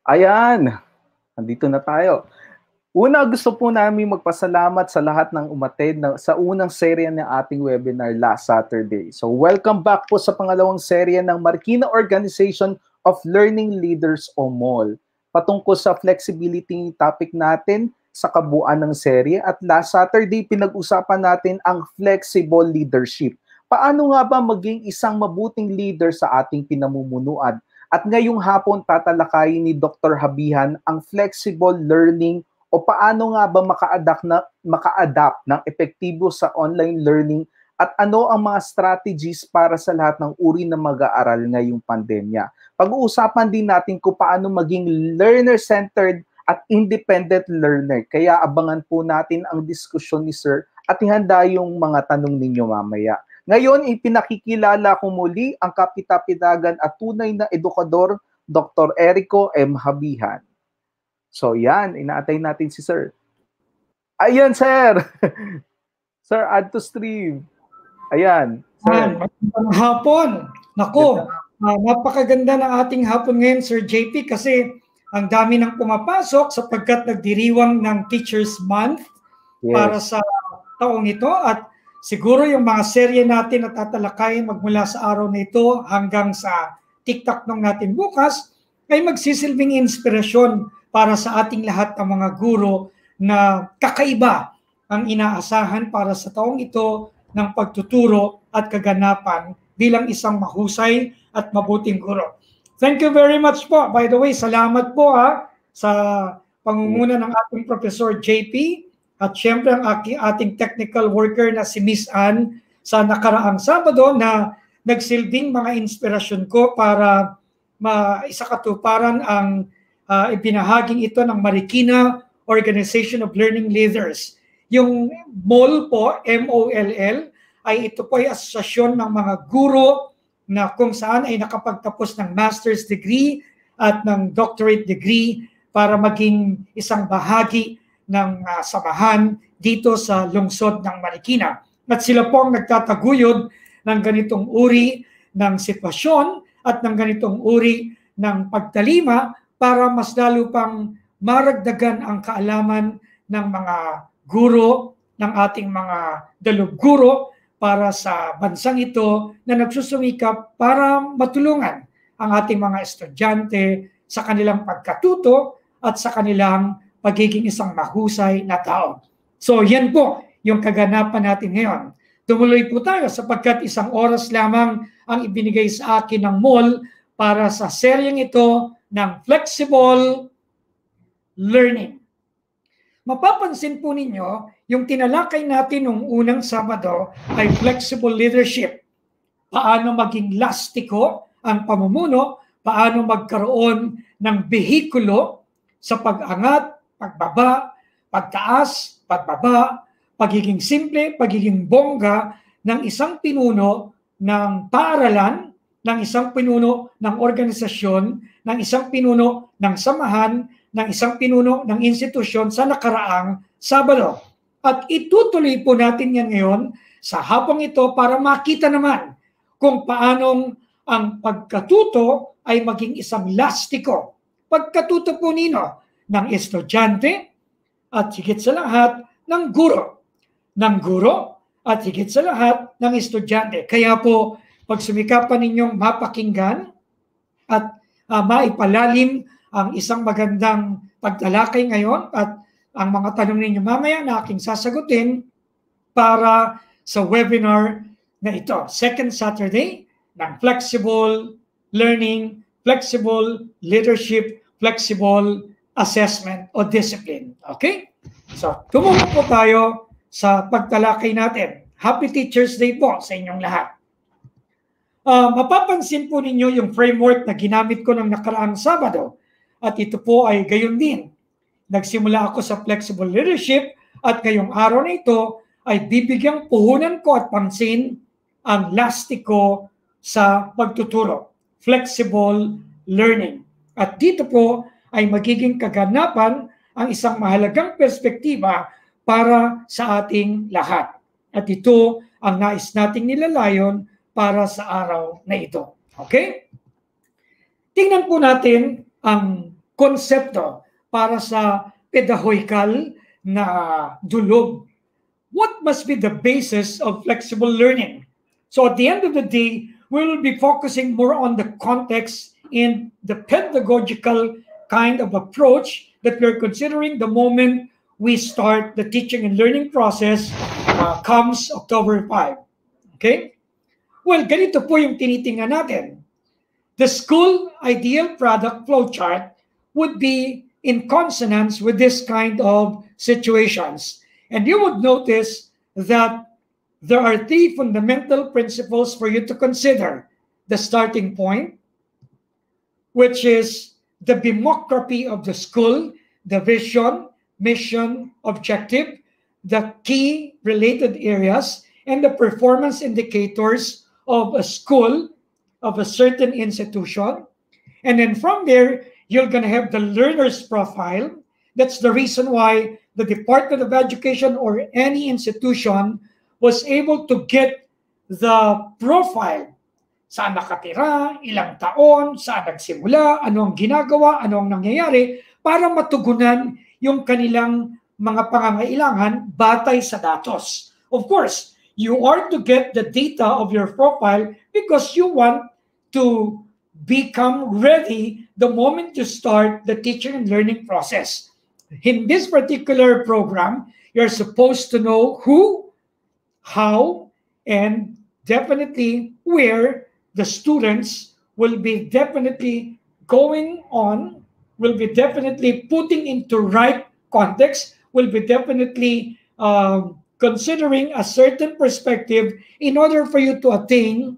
Ayan, nandito na tayo. Una, gusto po namin magpasalamat sa lahat ng umattend sa unang serye ng ating webinar last Saturday. So welcome back po sa pangalawang serye ng Marikina Organization of Learning Leaders o MOL. Patungkol sa flexibility topic natin sa kabuuan ng serye, at last Saturday pinag-usapan natin ang flexible leadership. Paano nga ba maging isang mabuting leader sa ating pinamumunuan? At ngayong hapon tatalakayin ni Dr. Habihan ang flexible learning o paano nga ba maka-adapt ng epektibo sa online learning at ano ang mga strategies para sa lahat ng uri ng mag-aaral ngayong pandemya. Pag-uusapan din natin kung paano maging learner-centered at independent learner. Kaya abangan po natin ang diskusyon ni Sir at ihanda yung mga tanong ninyo mamaya. Ngayon, ipinakikilala ko muli ang kapitapitagan at tunay na edukador, Dr. Erico M. Habihan. So yan, inaatay natin si Sir. Ayan, Sir! Sir, add to stream. Ayan, Sir. Magandang hapon. Naku, napakaganda ng ating hapon ngayon, Sir JP, kasi ang dami nang pumapasok sapagkat nagdiriwang ng Teachers Month para sa taong ito, at siguro yung mga serye natin na tatalakayin magmula sa araw na ito hanggang sa TikTok nung natin bukas ay magsisilbing inspirasyon para sa ating lahat ng mga guro na kakaiba ang inaasahan para sa taong ito ng pagtuturo at kaganapan bilang isang mahusay at mabuting guro. Thank you very much po. By the way, salamat po sa pangunguna ng ating Professor JP at syempre ang ating technical worker na si Miss Ann sa nakaraang Sabado na nagsilbing mga inspirasyon ko para maisakatuparan ang ibinahaging ito ng Marikina Organization of Learning Leaders. Yung MOL po, M-O-L-L, ay ito po ay asosasyon ng mga guro na kung saan ay nakapagtapos ng master's degree at ng doctorate degree para maging isang bahagi ng samahan dito sa lungsod ng Marikina. At sila po ang nagtataguyod ng ganitong uri ng sitwasyon at ng ganitong uri ng pagtalima para mas lalo pang maragdagan ang kaalaman ng mga guro, ng ating mga dalubguro para sa bansang ito na nagsusumikap para matulungan ang ating mga estudyante sa kanilang pagkatuto at sa kanilang pagiging isang mahusay na tao. So yan po yung kaganapan natin ngayon. Tumuloy po tayo sapagkat isang oras lamang ang ibinigay sa akin ng MOL para sa seryeng ito ng flexible learning. Mapapansin po ninyo, yung tinalakay natin nung unang Sabado ay flexible leadership. Paano maging lastiko ang pamumuno, paano magkaroon ng behikulo sa pag-angat, pagbaba, pagtaas, pagbaba, pagiging simple, pagiging bongga ng isang pinuno ng paaralan, ng isang pinuno ng organisasyon, ng isang pinuno ng samahan, ng isang pinuno ng institusyon sa nakaraang Sabado. At itutuloy po natin yan ngayon sa hapong ito para makita naman kung paanong ang pagkatuto ay maging isang lastiko. Pagkatuto po nino ng estudyante at higit sa lahat ng guro. Ng guro at higit sa lahat ng estudyante. Kaya po, pag sumikapan ninyong mapakinggan at maipalalim ang isang magandang pagtalakay ngayon at ang mga tanong ninyo mamaya na aking sasagutin para sa webinar na ito. Second Saturday ng flexible learning, flexible leadership, flexible assessment o discipline. Okay? So, tumungo po tayo sa pagtalakay natin. Happy Teacher's Day po sa inyong lahat. Mapapansin po ninyo yung framework na ginamit ko ng nakaraang Sabado at ito po ay gayon din. Nagsimula ako sa flexible leadership at ngayong araw na ito ay bibigyang puhunan ko at pansin ang lastiko sa pagtuturo. Flexible learning. At dito po ay magiging kaganapan ang isang mahalagang perspektiba para sa ating lahat. At ito ang nais nating nilalayon para sa araw na ito. Okay? Tingnan po natin ang konsepto para sa pedagogical na dulog. What must be the basis of flexible learning? So at the end of the day, we will be focusing more on the context and the pedagogical kind of approach that we're considering the moment we start the teaching and learning process comes October 5. Okay? Well, ganito po yung tinitingnan natin. The school ideal product flowchart would be in consonance with this kind of situations. And you would notice that there are three fundamental principles for you to consider. The starting point, which is the demography of the school, the vision, mission, objective, the key related areas, and the performance indicators of a school, of a certain institution. And then from there, you're going to have the learner's profile. That's the reason why the Department of Education or any institution was able to get the profile. Saan nakatira, ilang taon, saan nagsimula, ano ang ginagawa, ano ang nangyayari, para matugunan yung kanilang mga pangangailangan batay sa datos. Of course, you are to get the data of your profile because you want to become ready the moment you start the teaching and learning process. In this particular program, you're supposed to know who, how, and definitely where the students will be definitely going on, will be definitely putting into right context, will be definitely considering a certain perspective in order for you to attain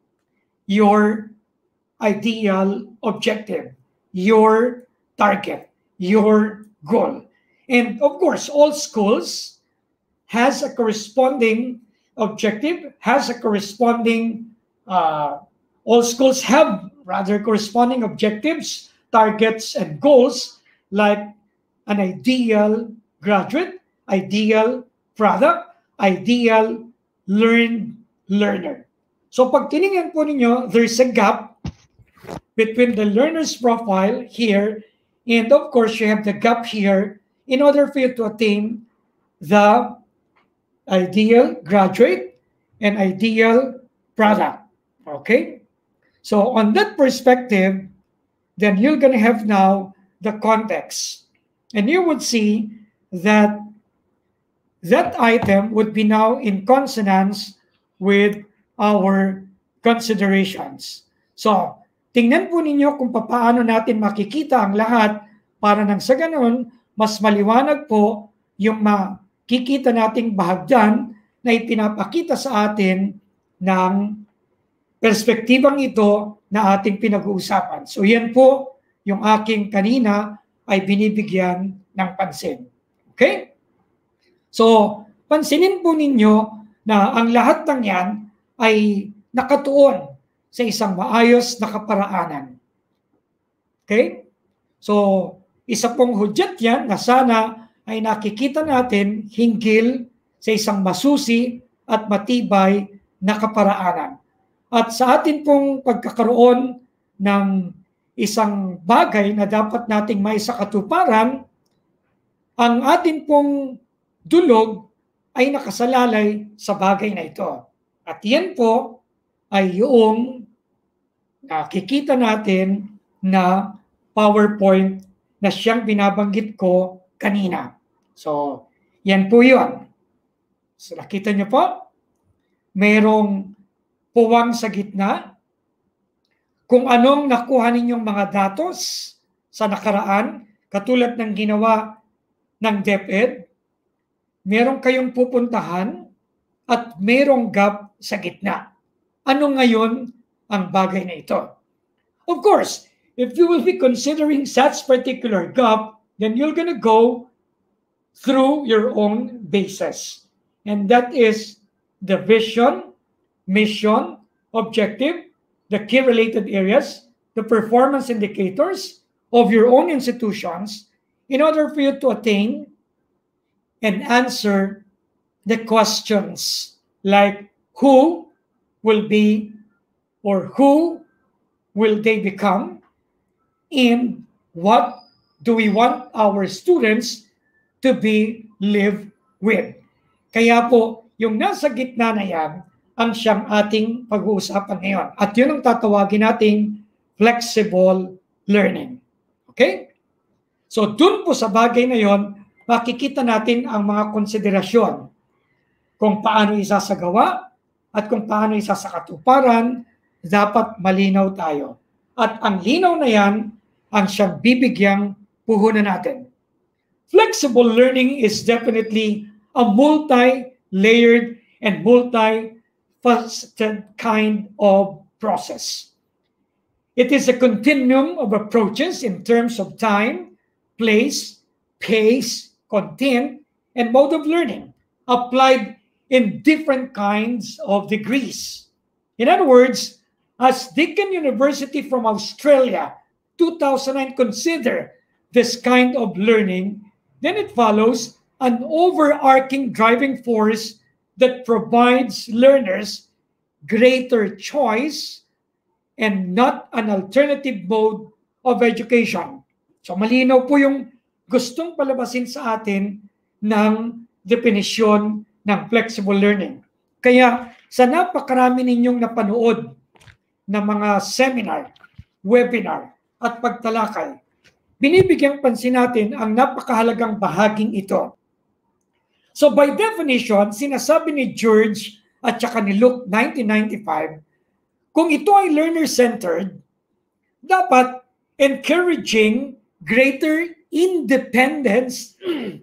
your ideal objective, your target, your goal. And of course, all schools has a corresponding objective, has a corresponding, all schools have rather corresponding objectives, targets, and goals, like an ideal graduate, ideal product, ideal learner. So pag tinignan po ninyo, there's a gap between the learner's profile here, and of course, you have the gap here in order for you to attain the ideal graduate and ideal product. Okay? So on that perspective, then you're going to have now the context. And you would see that that item would be now in consonance with our considerations. So, tingnan po ninyo kung paano natin makikita ang lahat para nang sa ganun, mas maliwanag po yung makikita nating bahagdan na ipinapakita sa atin ng perspektibang ito na ating pinag-uusapan. So, yan po yung aking kanina ay binibigyan ng pansin. Okay? So, pansinin po ninyo na ang lahat ng yan ay nakatuon sa isang maayos na kaparaanan. Okay? So, isa pong hudyat yan na sana ay nakikita natin hinggil sa isang masusi at matibay na kaparaanan. At sa atin pong pagkakaroon ng isang bagay na dapat nating maisakatuparan, ang atin pong dulog ay nakasalalay sa bagay na ito. At yan po ay yung nakikita natin na PowerPoint na siyang binabanggit ko kanina. So, yan po yun. So, nakita niyo po, mayroong puwang sa gitna. Kung anong nakuha ninyong mga datos sa nakaraan, katulad ng ginawa ng DepEd, meron kayong pupuntahan at merong gap sa gitna. Ano ngayon ang bagay na ito? Of course, if you will be considering such particular gap, then you're gonna go through your own basis. And that is the vision, mission, objective, the key related areas, the performance indicators of your own institutions in order for you to attain and answer the questions like who will be or who will they become and what do we want our students to be lived with? Kaya po, yung nasa gitna na yan, ang siyang ating pag-uusapan ngayon. At yun ang tatawagin nating flexible learning. Okay? So, dun po sa bagay na yon, makikita natin ang mga konsiderasyon kung paano isasagawa at kung paano isasakatuparan, dapat malinaw tayo. At ang linaw na yan, ang siyang bibigyang puhunan natin. Flexible learning is definitely a multi-layered and multi-faceted kind of process. It is a continuum of approaches in terms of time, place, pace, content, and mode of learning applied in different kinds of degrees. In other words, as Deakin University from Australia 2009 consider this kind of learning, then it follows an overarching driving force that provides learners greater choice and not an alternative mode of education. So malinaw po yung gustong palabasin sa atin ng definisyon ng flexible learning. Kaya sa napakarami ninyong napanood na mga seminar, webinar, at pagtalakay, binibigyang pansin natin ang napakahalagang bahaging ito. So by definition, sinasabi ni George at saka ni Luke 1995, kung ito ay learner-centered, dapat encouraging greater independence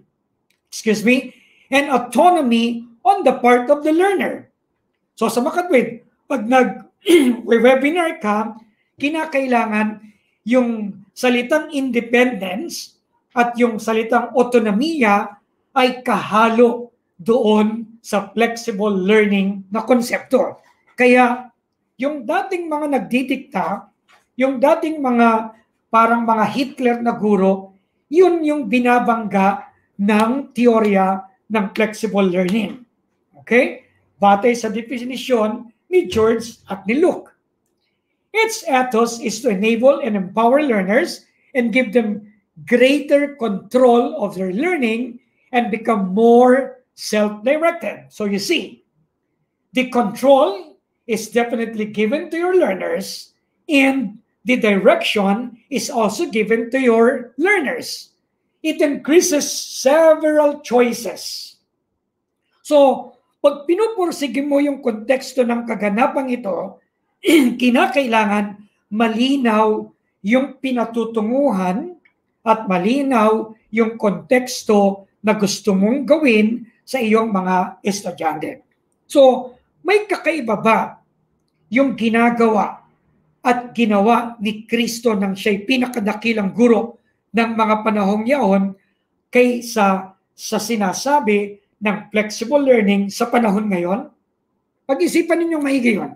and autonomy on the part of the learner. So sa makatwid, pag nag-webinar ka, kinakailangan yung salitang independence at yung salitang autonomiya ay kahalo doon sa flexible learning na konsepto. Kaya yung dating mga nagdidikta, yung dating mga parang mga Hitler na guro, yun yung binabangga ng teorya ng flexible learning. Okay? Batay sa definisyon ni George at ni Luke. Its ethos is to enable and empower learners and give them greater control of their learning and become more self-directed. So you see, the control is definitely given to your learners and the direction is also given to your learners. It increases several choices. So, pag pinupursige mo yung konteksto ng kaganapang ito, kinakailangan malinaw yung pinatutunguhan at malinaw yung konteksto na gusto mong gawin sa iyong mga estudyante. So, may kakaiba ba yung ginagawa at ginawa ni Kristo nang siya'y pinakadakilang guro ng mga panahong yaon kaysa sa sinasabi ng flexible learning sa panahon ngayon? Pag-isipan ninyong maigi yun.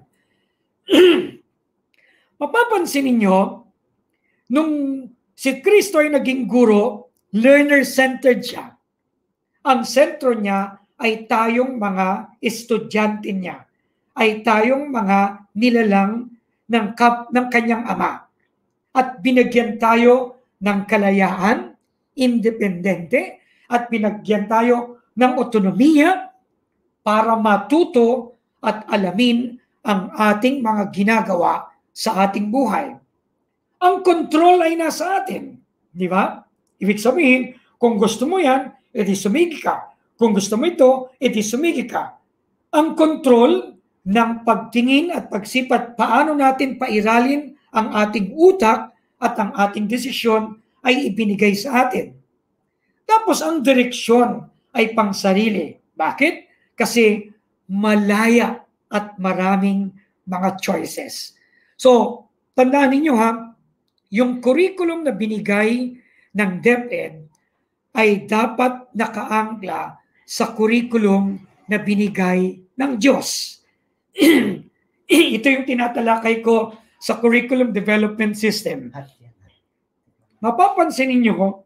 Mapapansin ninyo, nung si Kristo ay naging guro, learner-centered siya. Ang sentro niya ay tayong mga estudyante niya, ay tayong mga nilalang ng kanyang ama. At binigyan tayo ng kalayaan, independente, at binigyan tayo ng otonomiya para matuto at alamin ang ating mga ginagawa sa ating buhay. Ang control ay nasa atin, di ba? Ibig sabihin, kung gusto mo yan, edi sumigi ka. Kung gusto mo ito, edi sumigi ka. Ang control ng pagtingin at pagsipat, paano natin pairalin ang ating utak at ang ating desisyon ay ibinigay sa atin. Tapos ang direksyon ay pangsarili. Bakit? Kasi malaya at maraming mga choices. So, tandaan ninyo ha, yung curriculum na binigay ng DepEd ay dapat nakaangkla sa curriculum na binigay ng Diyos. Ito yung tinatalakay ko sa curriculum development system. Mapapansin ninyo,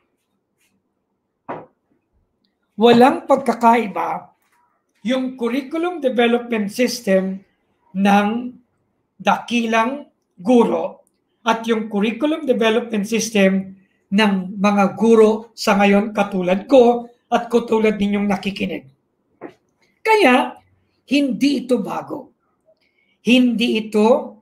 walang pagkakaiba yung curriculum development system ng dakilang guro at yung curriculum development system ng mga guro sa ngayon katulad ko at katulad ninyong nakikinig. Kaya, hindi ito bago. Hindi ito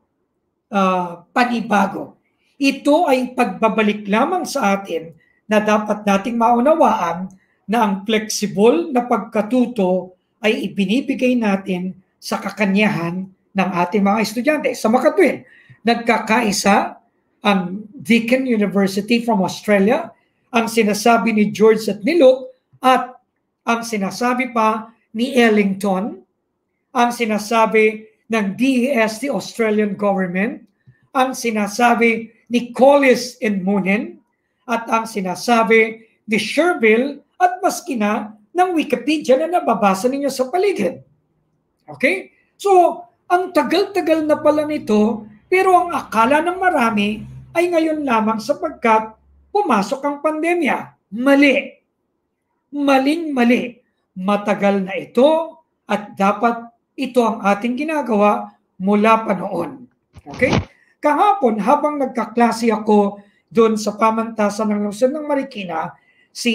panibago. Ito ay pagbabalik lamang sa atin na dapat nating maunawaan na ang flexible na pagkatuto ay ibinibigay natin sa kakanyahan ng ating mga estudyante. Sa makatuwid, nagkakaisa ang Deakin University from Australia, ang sinasabi ni George at ni Luke, at ang sinasabi pa ni Ellington, ang sinasabi ng DES, the Australian government, ang sinasabi ni Collis and Moonen, at ang sinasabi ni Sherville, at maski na ng Wikipedia na nababasa ninyo sa paligid. Okay? So, ang tagal-tagal na pala nito, pero ang akala ng marami ay ngayon lamang sapagkat pumasok ang pandemya. Mali. Maling-mali. Matagal na ito at dapat ito ang ating ginagawa mula pa noon. Okay? Kahapon, habang nagkaklase ako doon sa pamantasan ng lungsod ng Marikina, si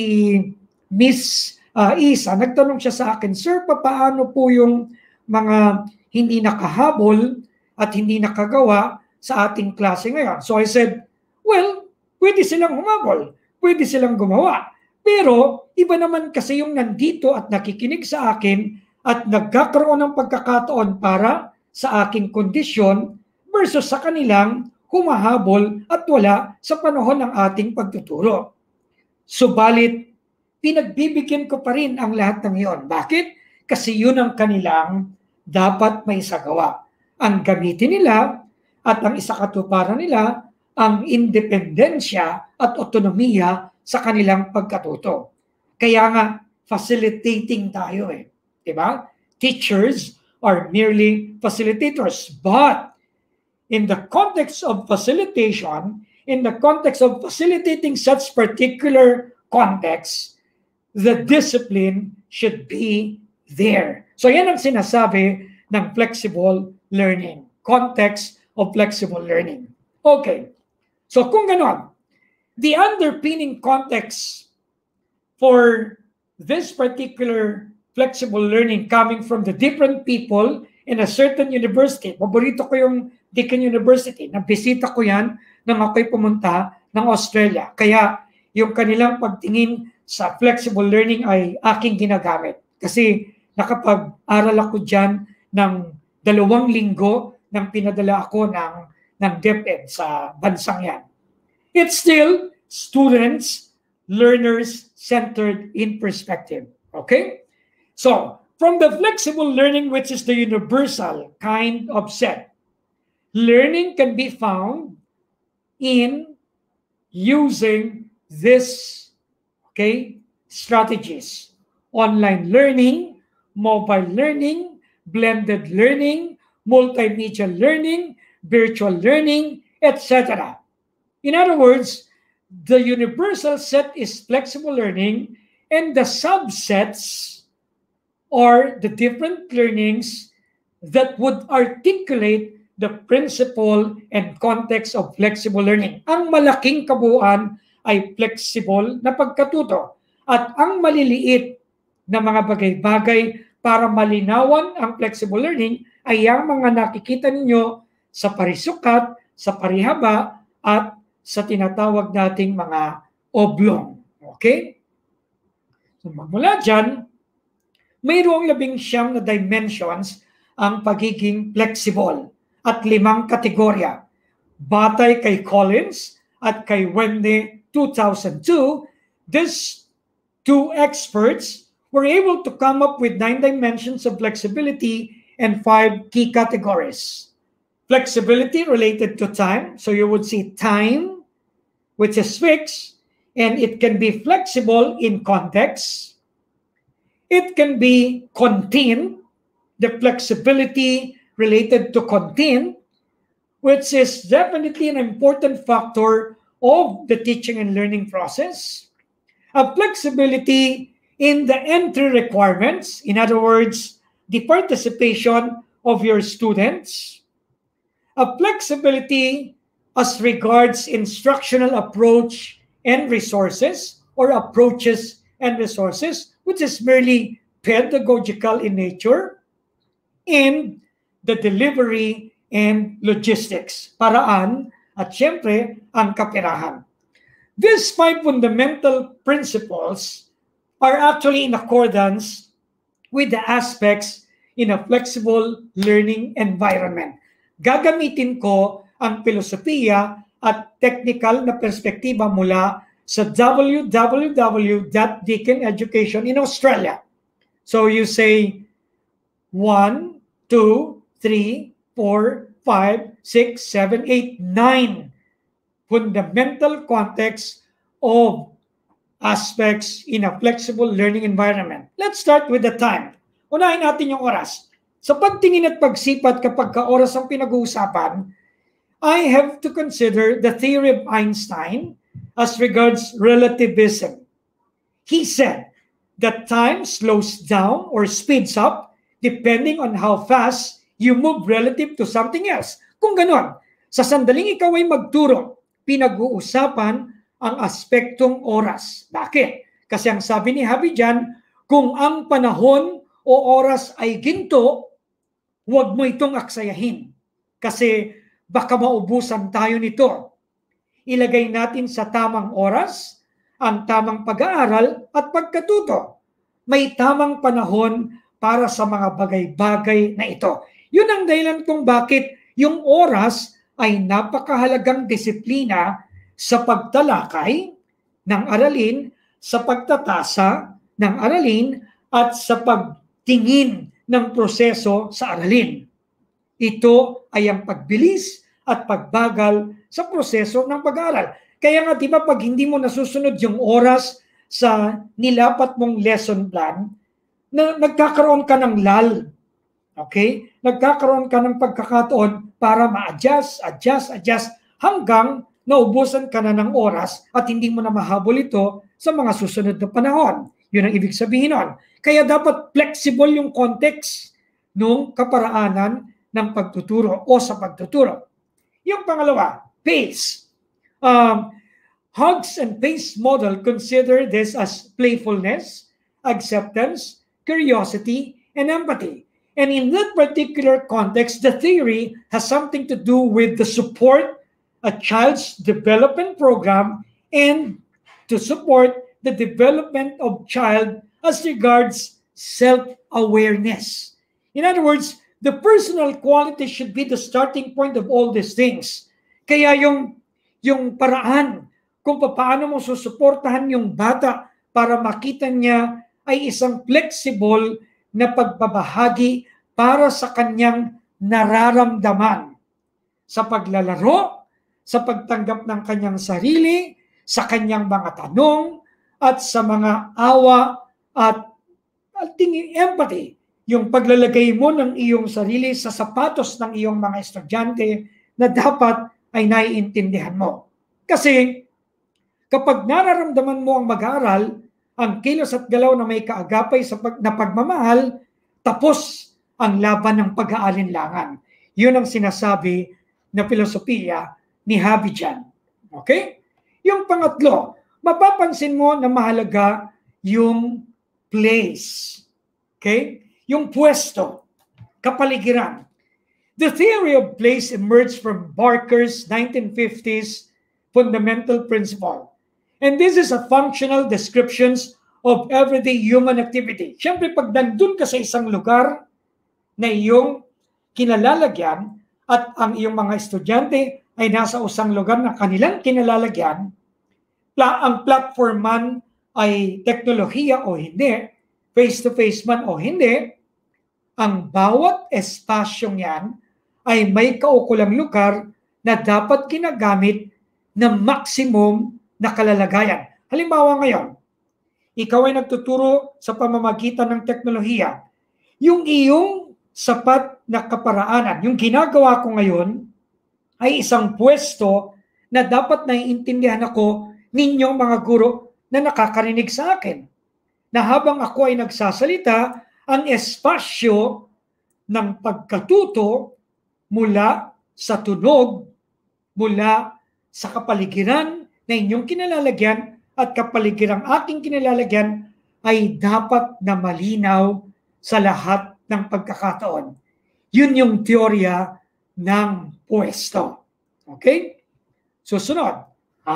Miss Isa, nagtanong siya sa akin, Sir, paano po yung mga hindi nakahabol at hindi nakagawa sa ating klase ngayon? So I said, well, pwede silang humabol, pwede silang gumawa. Pero iba naman kasi yung nandito at nakikinig sa akin at nagkakaroon ng pagkakataon para sa aking kondisyon versus sa kanilang humahabol at wala sa panahon ng ating pagtuturo. Subalit, pinagbibigyan ko pa rin ang lahat ng iyon. Bakit? Kasi yun ang kanilang dapat may sagawa. Ang gamitin nila at ang isakatuparan nila ang independensya at otonomiya sa kanilang pagkatuto. Kaya nga, facilitating tayo eh. Diba? Teachers are merely facilitators. But in the context of facilitation, in the context of facilitating such particular context, the discipline should be there. So yan ang sinasabi ng flexible learning. Context of flexible learning. Okay. So kung ganon, the underpinning context for this particular flexible learning coming from the different people in a certain university. Paborito ko yung Deakin University. Nabisita ko yan nang ako'y pumunta ng Australia. Kaya yung kanilang pagtingin sa flexible learning ay aking ginagamit. Kasi nakapag-aral ako dyan ng 2 linggo nang pinadala ako ng DepEd sa bansang yan. It's still students, learners centered in perspective. Okay? So, from the flexible learning, which is the universal kind of set, learning can be found in using this strategies. Online learning, mobile learning, blended learning, multimedia learning, virtual learning, etc. In other words, the universal set is flexible learning, and the subsets are the different learnings that would articulate the principle and context of flexible learning. Ang malaking kabuuan ay flexible na pagkatuto. At ang maliliit na mga bagay-bagay para malinawan ang flexible learning ay ang mga nakikita ninyo sa parisukat, sa parihaba, at sa tinatawag nating mga oblong. Okay? So magmula dyan, mayroong 19 na dimensions ang pagiging flexible at 5 kategorya. Batay kay Collins at kay Wendy 2002, these 2 experts were able to come up with 9 dimensions of flexibility and 5 key categories. Flexibility related to time. So you would see time, which is fixed, and it can be flexible in context. It can be content, the flexibility related to content, which is definitely an important factor of the teaching and learning process. A flexibility in the entry requirements, in other words, the participation of your students. A flexibility as regards instructional approach and resources, or approaches and resources, which is merely pedagogical in nature, and the delivery and logistics, paraan, at syempre, ang kaperahan. These 5 fundamental principles are actually in accordance with the aspects in a flexible learning environment. Gagamitin ko ang filosofiya at technical na perspektiba mula sa www.Deakin Education in Australia. So you say 1, 2, 3, 4, 5, 6, 7, 8, 9 fundamental context of aspects in a flexible learning environment. Let's start with the time. Unahin natin yung oras. Sa pagtingin at pagsipat kapag oras ang pinag-uusapan, I have to consider the theory of Einstein as regards relativism. He said that time slows down or speeds up depending on how fast you move relative to something else. Kung ganon, sa sandaling ikaw ay magturo, pinag-uusapan ang aspektong oras. Bakit? Kasi ang sabi ni Javi dyan, kung ang panahon o oras ay ginto, huwag mo itong aksayahin. Kasi baka maubusan tayo nito. Ilagay natin sa tamang oras, ang tamang pag-aaral at pagkatuto. May tamang panahon para sa mga bagay-bagay na ito. Yun ang dahilan kung bakit yung oras ay napakahalagang disiplina sa pagtalakay ng aralin, sa pagtatasa ng aralin, at sa pagtingin ng proseso sa aralin. Ito ay ang pagbilis at pagbagal sa proseso ng pag-aaral. Kaya nga, di ba, pag hindi mo nasusunod yung oras sa nilapat mong lesson plan, nagkakaroon ka ng lull. Okay? Nagkakaroon ka ng pagkakataon para ma-adjust hanggang naubusan ka na ng oras at hindi mo na mahabol ito sa mga susunod na panahon. Yun ang ibig sabihin nun. Kaya dapat flexible yung context ng kaparaanan ng pagtuturo o sa pagtuturo. Yung pangalawa, pace. Hugs and pace model consider this as playfulness, acceptance, curiosity, and empathy. And in that particular context, the theory has something to do with the support a child's development program and to support the development of child as regards self-awareness. In other words, the personal quality should be the starting point of all these things. Kaya yung paraan kung paano mo susuportahan yung bata para makita niya ay isang flexible na pagbabahagi para sa kanyang nararamdaman sa paglalaro, sa pagtanggap ng kanyang sarili, sa kanyang mga tanong, at sa mga awa at empathy. Yung paglalagay mo ng iyong sarili sa sapatos ng iyong mga estudyante na dapat ay naiintindihan mo. Kasi kapag nararamdaman mo ang mag-aaral, ang kilos at galaw na may kaagapay na pagmamahal, tapos ang laban ng pag-aalinlangan. Yun ang sinasabi na filosofiya ni Javi dyan. Okay? Yung pangatlo, mapapansin mo na mahalaga yung place. Okay? Yung pwesto, kapaligiran. The theory of place emerged from Barker's 1950s fundamental principle. And this is a functional descriptions of everyday human activity. Siyempre, pag nandun ka sa isang lugar na iyong kinalalagyan at ang iyong mga estudyante ay nasa usang lugar na kanilang kinalalagyan, ang platform man ay teknolohiya o hindi, face-to-face man o hindi, ang bawat espasyong yan ay may kaukulang lugar na dapat ginagamit na maximum na kalalagayan. Halimbawa ngayon, ikaw ay nagtuturo sa pamamagitan ng teknolohiya. Yung iyong sapat na kaparaanan, yung ginagawa ko ngayon, ay isang pwesto na dapat naiintindihan ako ninyong mga guro na nakakarinig sa akin. Na habang ako ay nagsasalita, ang espasyo ng pagkatuto mula sa tunog, mula sa kapaligiran na inyong kinalalagyan at kapaligirang aking kinalalagyan ay dapat na malinaw sa lahat ng pagkakataon. Yun yung teorya ng pwesto. Okay? Susunod.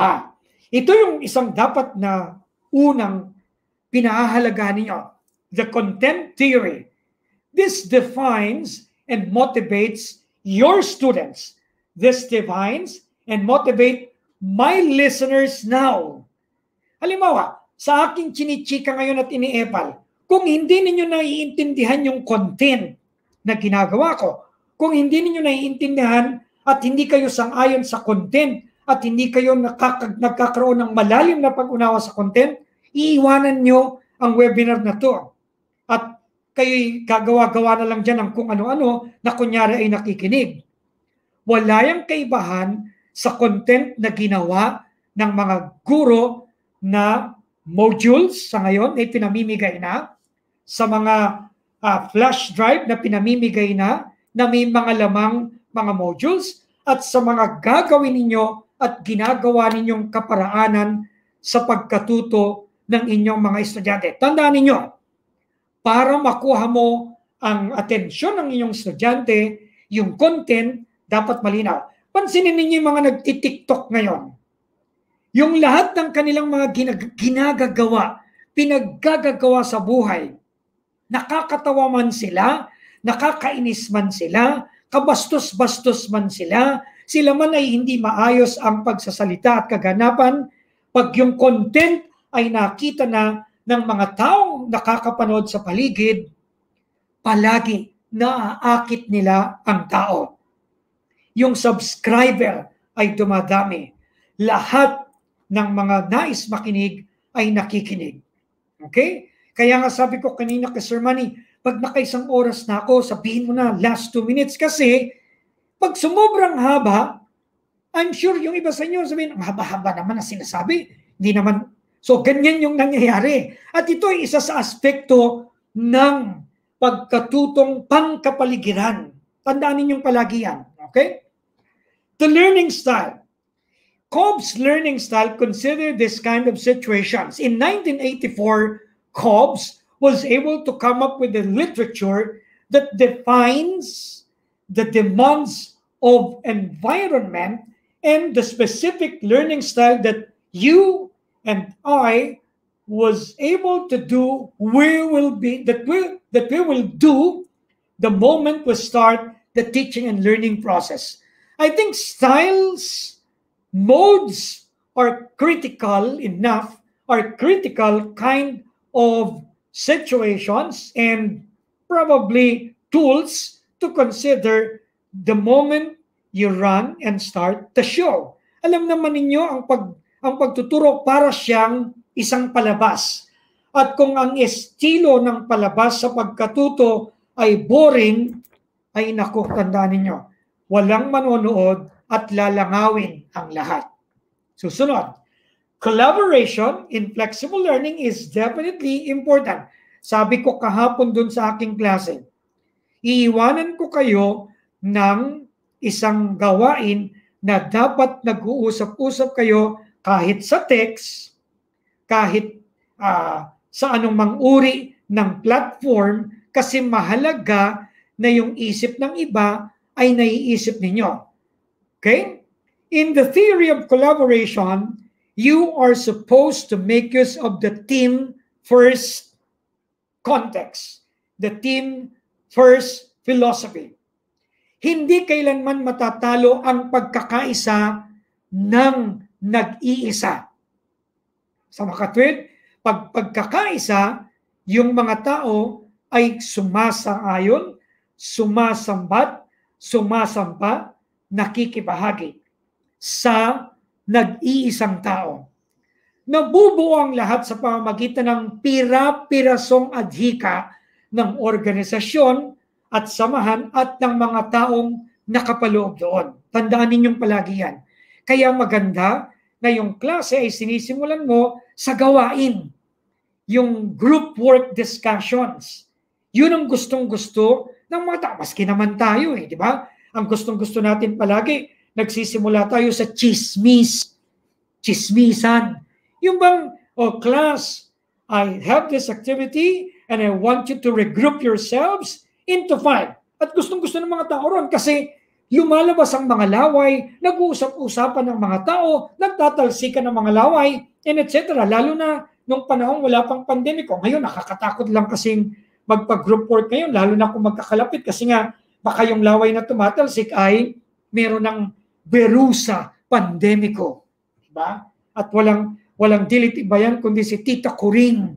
Ito yung isang dapat na unang pinahahalagahan ninyo. The content theory. This defines and motivates your students. This defines and motivate my listeners now. Halimbawa, sa aking chinichika ngayon at iniepal, kung hindi ninyo naiintindihan yung content na ginagawa ko, kung hindi ninyo naiintindihan at hindi kayo sang-ayon sa content at hindi kayo nagkakaroon ng malalim na pag-unawa sa content, iiwanan nyo ang webinar na to. At kayo'y gagawa-gawa na lang dyan ng kung ano-ano na kunyari ay nakikinig. Wala yung kaibahan sa content na ginawa ng mga guro na modules sa ngayon ay pinamimigay na, sa mga flash drive na pinamimigay na may mga lamang mga modules, at sa mga gagawin ninyo at ginagawa ninyong kaparaanan sa pagkatuto ng inyong mga estudyante. Tandaan ninyo, para makuha mo ang atensyon ng inyong estudyante, yung content dapat malinaw. Pansinin ninyo yung mga nagtitiktok ngayon. Yung lahat ng kanilang mga ginagagawa, pinaggagawa sa buhay, nakakatawa man sila, nakakainis man sila, kabastos-bastos man sila man ay hindi maayos ang pagsasalita at kaganapan, pag yung content ay nakita na ng mga taong nakakapanood sa paligid, palagi naaakit nila ang tao. Yung subscriber ay dumadami. Lahat ng mga nais makinig ay nakikinig. Okay? Kaya nga sabi ko kanina kay Sir Manny, pag nakaisang oras na ako, sabihin mo na last 2 minutes kasi pag sumubrang haba, I'm sure yung iba sa inyo sabihin, mahaba-haba naman ang sinasabi. Hindi naman. So, ganyan yung nangyayari. At ito ay isa sa aspekto ng pagkatutong pangkapaligiran. Tandaan ninyong palagi yan. Okay? The learning style. Cobb's learning style considered this kind of situations. In 1984, Cobbs was able to come up with a literature that defines the demands of environment and the specific learning style that you and I was able to do, we will do the moment we start the teaching and learning process. I think styles, modes are critical enough, are critical kind of situations and probably tools to consider the moment you run and start the show. Alam naman ninyo ang pagtuturo para siyang isang palabas. At kung ang estilo ng palabas sa pagkatuto ay boring, ay naku, tandaan ninyo, walang manonood at lalangawin ang lahat. Susunod, collaboration in flexible learning is definitely important. Sabi ko kahapon dun sa aking klase, iiwanan ko kayo ng isang gawain na dapat nag-uusap-usap kayo kahit sa text, kahit sa anumang uri ng platform, kasi mahalaga na yung isip ng iba ay naiisip ninyo. Okay? In the theory of collaboration, you are supposed to make use of the team first context, the team first philosophy. Hindi kailanman matatalo ang pagkakaisa ng nag-iisa. Sa makatwid, pag pagkakaisa, yung mga tao ay sumasang-ayon, sumasambat, sumasampa, nakikibahagi sa nag-iisang tao. Nabubuo ang lahat sa pamamagitan ng pira-pirasong adhika ng organisasyon at samahan at ng mga taong nakapaloob doon. Tandaan ninyong palagi yan. Kaya maganda na yung klase ay sinisimulan mo sa gawain. Yung group work discussions. Yun ang gustong-gusto ng mga tao. Maski naman tayo di ba? Ang gustong-gusto natin palagi, nagsisimula tayo sa chismis. chismisan. Yung bang, class, I have this activity and I want you to regroup yourselves into 5. At gustong-gusto ng mga tao ron kasi lumalabas ang mga laway, nag-uusap-usapan ng mga tao, nagtatalsikan ng mga laway, and etc. Lalo na nung panahon wala pang pandemiko. Ngayon, nakakatakot lang kasing magpag-group work ngayon, lalo na kung magkakalapit kasi nga baka yung laway na tumatalsik ay meron ng berusa pandemiko. Diba? At walang dilit iba yan, kundi si Tita Coring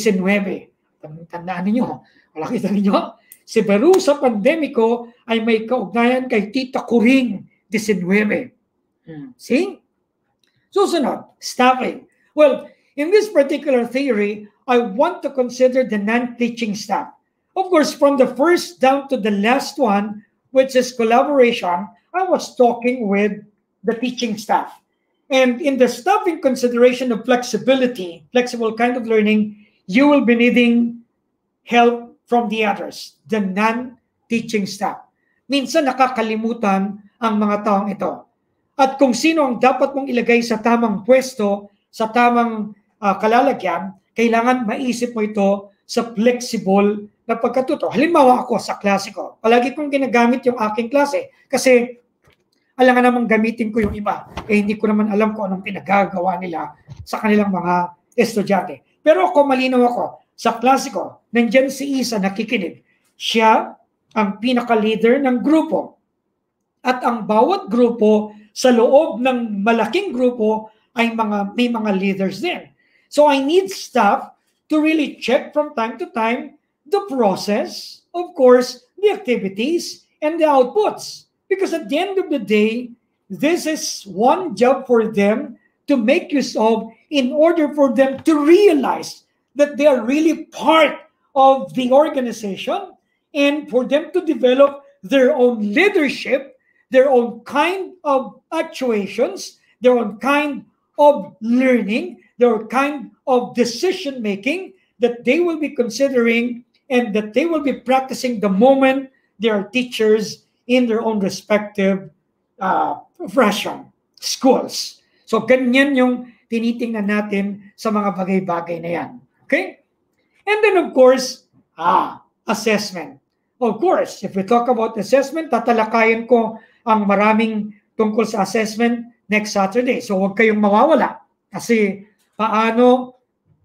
19. Tandaan ninyo, wala kita ninyo? Si berusa pandemiko ay may kaugnayan kay Tita Coring 19. See? Susunod, staffing. Well, in this particular theory, I want to consider the non-teaching staff. Of course, from the first down to the last one, which is collaboration, I was talking with the teaching staff. And in the staffing consideration of flexibility, flexible kind of learning, you will be needing help from the others, the non-teaching staff. Minsan nakakalimutan ang mga taong ito. At kung sino ang dapat mong ilagay sa tamang pwesto, sa tamang kalalagyan, kailangan maisip mo ito sa flexible na pagkatuto. Halimbawa ako sa klase ko, palagi kong ginagamit yung aking klase kasi alam nga namang gamitin ko yung iba. Hindi ko naman alam kung anong pinagagawa nila sa kanilang mga estudyante. Pero ako, malinaw ako, sa klase ko, nandyan si Isa nakikinig. Siya ang pinaka-leader ng grupo. At ang bawat grupo sa loob ng malaking grupo ay may mga leaders din. So I need staff to really check from time to time the process, of course, the activities, and the outputs. Because at the end of the day, this is one job for them to make use of in order for them to realize that they are really part of the organization and for them to develop their own leadership, their own kind of actuations, their own kind of learning, their kind of decision-making that they will be considering and that they will be practicing the moment they are teachers in their own respective schools. So ganyan yung tinitingnan natin sa mga bagay-bagay na yan. Okay? And then of course, assessment. Of course, if we talk about assessment, tatalakayin ko ang maraming tungkol sa assessment next Saturday. So huwag kayong mawawala. Kasi paano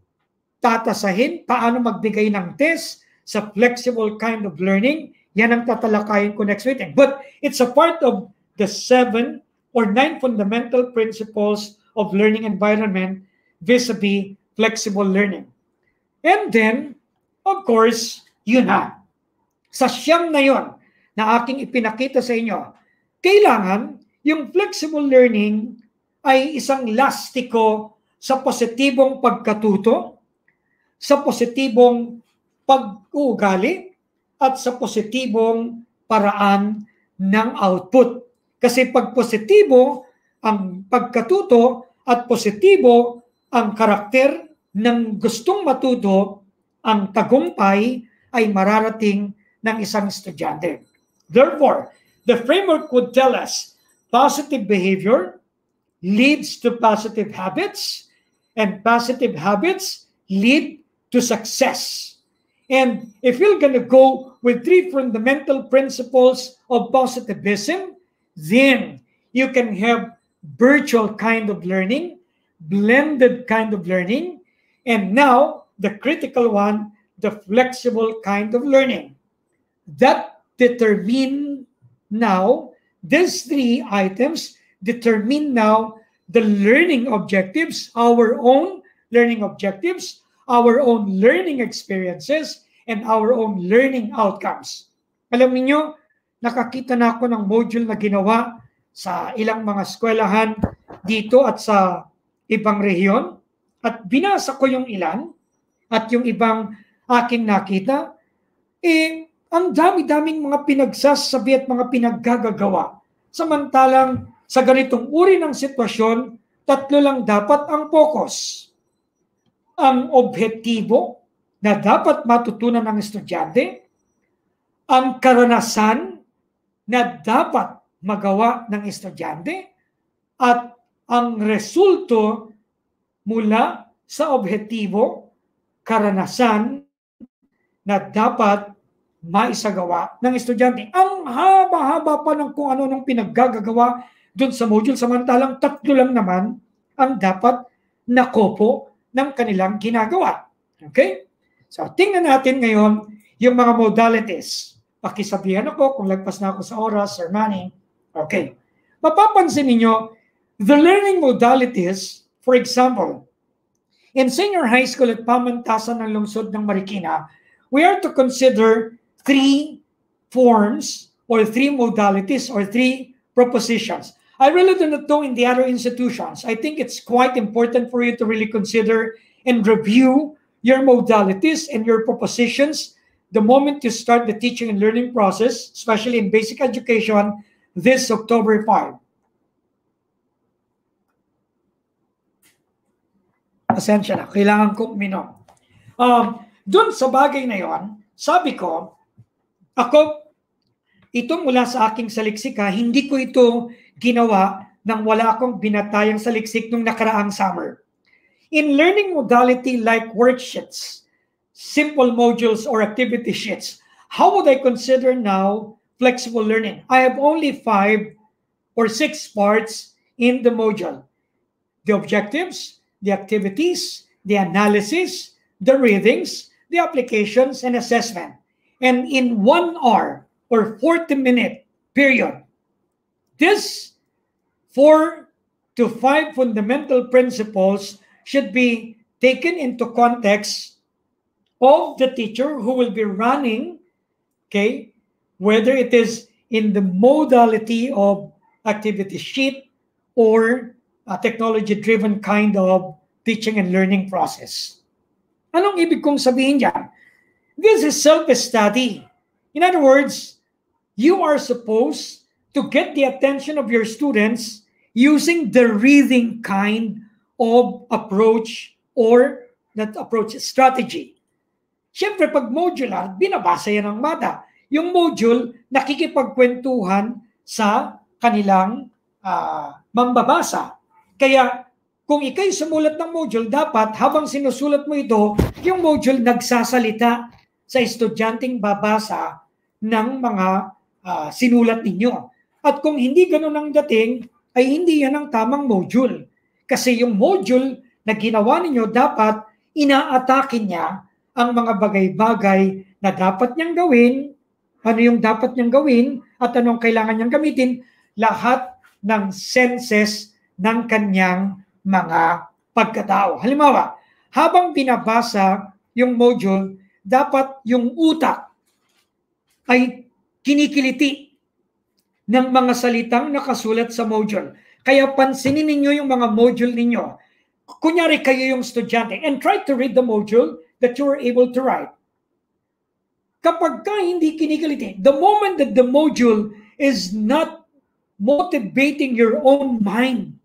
tatasahin, paano magbigay ng test sa flexible kind of learning, yan ang tatalakayin ko next week. But it's a part of the 7 or 9 fundamental principles of learning environment vis-a-vis flexible learning. And then, of course, yun na. Sa siyam na yun na aking ipinakita sa inyo, kailangan yung flexible learning ay isang lastiko sa positibong pagkatuto, sa positibong pag-uugali, at sa positibong paraan ng output. Kasi pag positibo ang pagkatuto at positibo ang karakter ng gustong matuto, ang tagumpay ay mararating ng isang estudyante. Therefore, the framework would tell us positive behavior leads to positive habits, and positive habits lead to success. And if you're going to go with 3 fundamental principles of positivism, then you can have virtual kind of learning, blended kind of learning, and now the critical one, the flexible kind of learning. That determine now, these 3 items determine now the learning objectives, our own learning objectives, our own learning experiences, and our own learning outcomes. Alam niyo, nakakita na ako ng module na ginawa sa ilang mga eskwelahan dito at sa ibang rehiyon. At binasa ko yung ilan at yung ibang aking nakita. Ang dami-daming mga pinagsasabi at mga pinaggagawa. Samantalang sa ganitong uri ng sitwasyon, 3 lang dapat ang focus. Ang objektibo na dapat matutunan ng estudyante, ang karanasan na dapat magawa ng estudyante, at ang resulto mula sa objektibo, karanasan na dapat maisagawa ng estudyante. Ang haba-haba pa ng kung ano nung pinaggagawa doon sa module, samantalang 3 lang naman ang dapat nakopo ng kanilang ginagawa. Okay? So, tingnan natin ngayon yung mga modalities. Pakisabihan ako kung lagpas na ako sa oras, Sir Manny. Okay. Mapapansin ninyo, the learning modalities, for example, in senior high school at pamantasan ng lungsod ng Marikina, we are to consider 3 forms or 3 modalities or 3 propositions. I really do not know in the other institutions. I think it's quite important for you to really consider and review your modalities and your propositions the moment you start the teaching and learning process, especially in basic education, this October 5. Pasensya na, kailangan ko uminom. Doon sa bagay na yon, sabi ko, ito mula sa aking saliksika, hindi ko ito ginawa nang wala akong binatayang saliksik nung nakaraang summer. In learning modality like worksheets, simple modules, or activity sheets, how would I consider now flexible learning? I have only 5 or 6 parts in the module. The objectives, the activities, the analysis, the readings, the applications, and assessment. And in 1 hour or 40-minute period, this 4 to 5 fundamental principles should be taken into context of the teacher who will be running, okay, whether it is in the modality of activity sheet or a technology-driven kind of teaching and learning process. Anong ibig kong sabihin dyan? This is self-study. In other words, you are supposed to get the attention of your students using the reading kind of approach or that approach strategy. Siyempre, pag modular, binabasa yan ng bata. Yung module, nakikipagkwentuhan sa kanilang mambabasa. Kaya, kung ikay sumulat ng module, dapat habang sinusulat mo ito, yung module nagsasalita sa estudyanteng babasa ng mga sinulat ninyo. At kung hindi ganun ang dating, ay hindi yan ang tamang module. Kasi yung module na ginawa ninyo, dapat inaatake niya ang mga bagay-bagay na dapat niyang gawin, ano yung dapat niyang gawin, at anong kailangan niyang gamitin, lahat ng senses ng kanyang mga pagkatao. Halimbawa, habang binabasa yung module, dapat yung utak ay kinikiliti ng mga salitang nakasulat sa module. Kaya pansinin ninyo yung mga module ninyo. Kunyari kayo yung estudyante and try to read the module that you were able to write. Kapag ka hindi kinikiliti, the moment that the module is not motivating your own mind,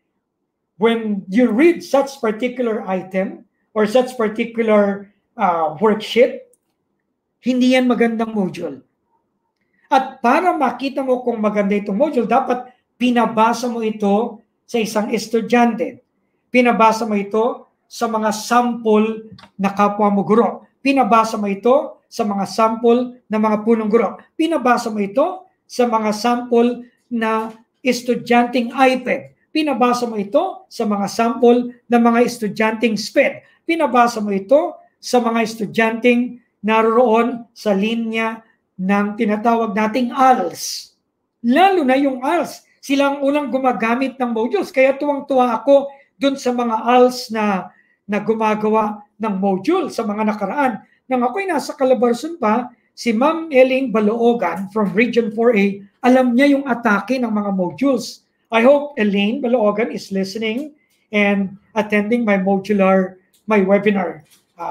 when you read such particular item or such particular worksheet, hindi yan magandang module. At para makita mo kung maganda itong module, dapat pinabasa mo ito sa isang estudyante. Pinabasa mo ito sa mga sample na kapwa mo guro. Pinabasa mo ito sa mga sample na mga punong guro. Pinabasa mo ito sa mga sample na estudyanteng iPad. Pinabasa mo ito sa mga sample na mga estudyanteng SPED. Pinabasa mo ito sa mga estudyanteng naroon sa linya ng tinatawag nating ALS. Lalo na yung ALS. Sila ang unang gumagamit ng modules. Kaya tuwang-tuwa ako dun sa mga ALS na gumagawa ng module sa mga nakaraan. Nang ako'y nasa Calabarzon pa, si Ma'am Eling Baloogan from Region 4A, alam niya yung atake ng mga modules. I hope Elaine Baloogan is listening and attending my webinar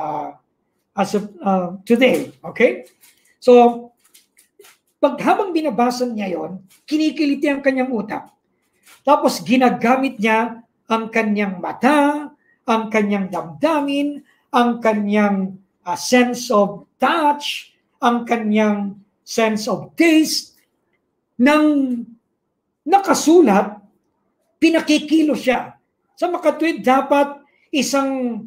as of today. Okay? So, habang binabasa niya yon, kinikiliti ang kanyang utak. Tapos ginagamit niya ang kanyang mata, ang kanyang damdamin, ang kanyang sense of touch, ang kanyang sense of taste, ng nakasulat pinakikilo siya. Sa makatwid, dapat isang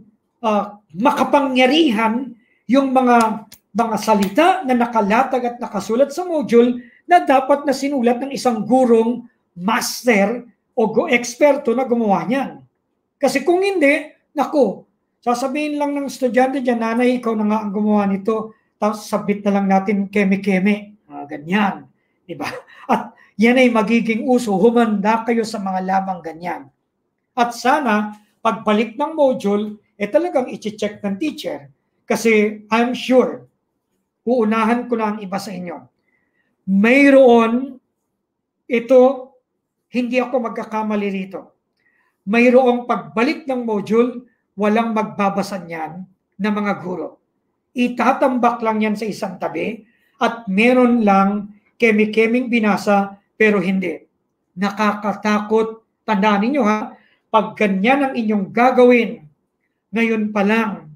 makapangyarihan yung mga salita na nakalatag at nakasulat sa module na dapat na sinulat ng isang gurong master o eksperto na gumawa niyan. Kasi kung hindi, naku, sasabihin lang ng estudyante dyan, nanay, ikaw na nga ang gumawa nito, tapos submit na lang natin keme-keme. Ganyan. Diba? At yan ay magiging uso. Humanda kayo sa mga lamang ganyan. At sana, pagbalik ng module, talagang i-check ng teacher. Kasi I'm sure, uunahan ko na ang iba sa inyo. Mayroon, ito, hindi ako magkakamali rito. Mayroong pagbalik ng module, walang magbabasa niyan na mga guro. Itatambak lang yan sa isang tabi at meron lang kemi-keming binasa pero hindi. Nakakatakot. Tandaan ninyo ha, pag ganyan ang inyong gagawin, ngayon pa lang,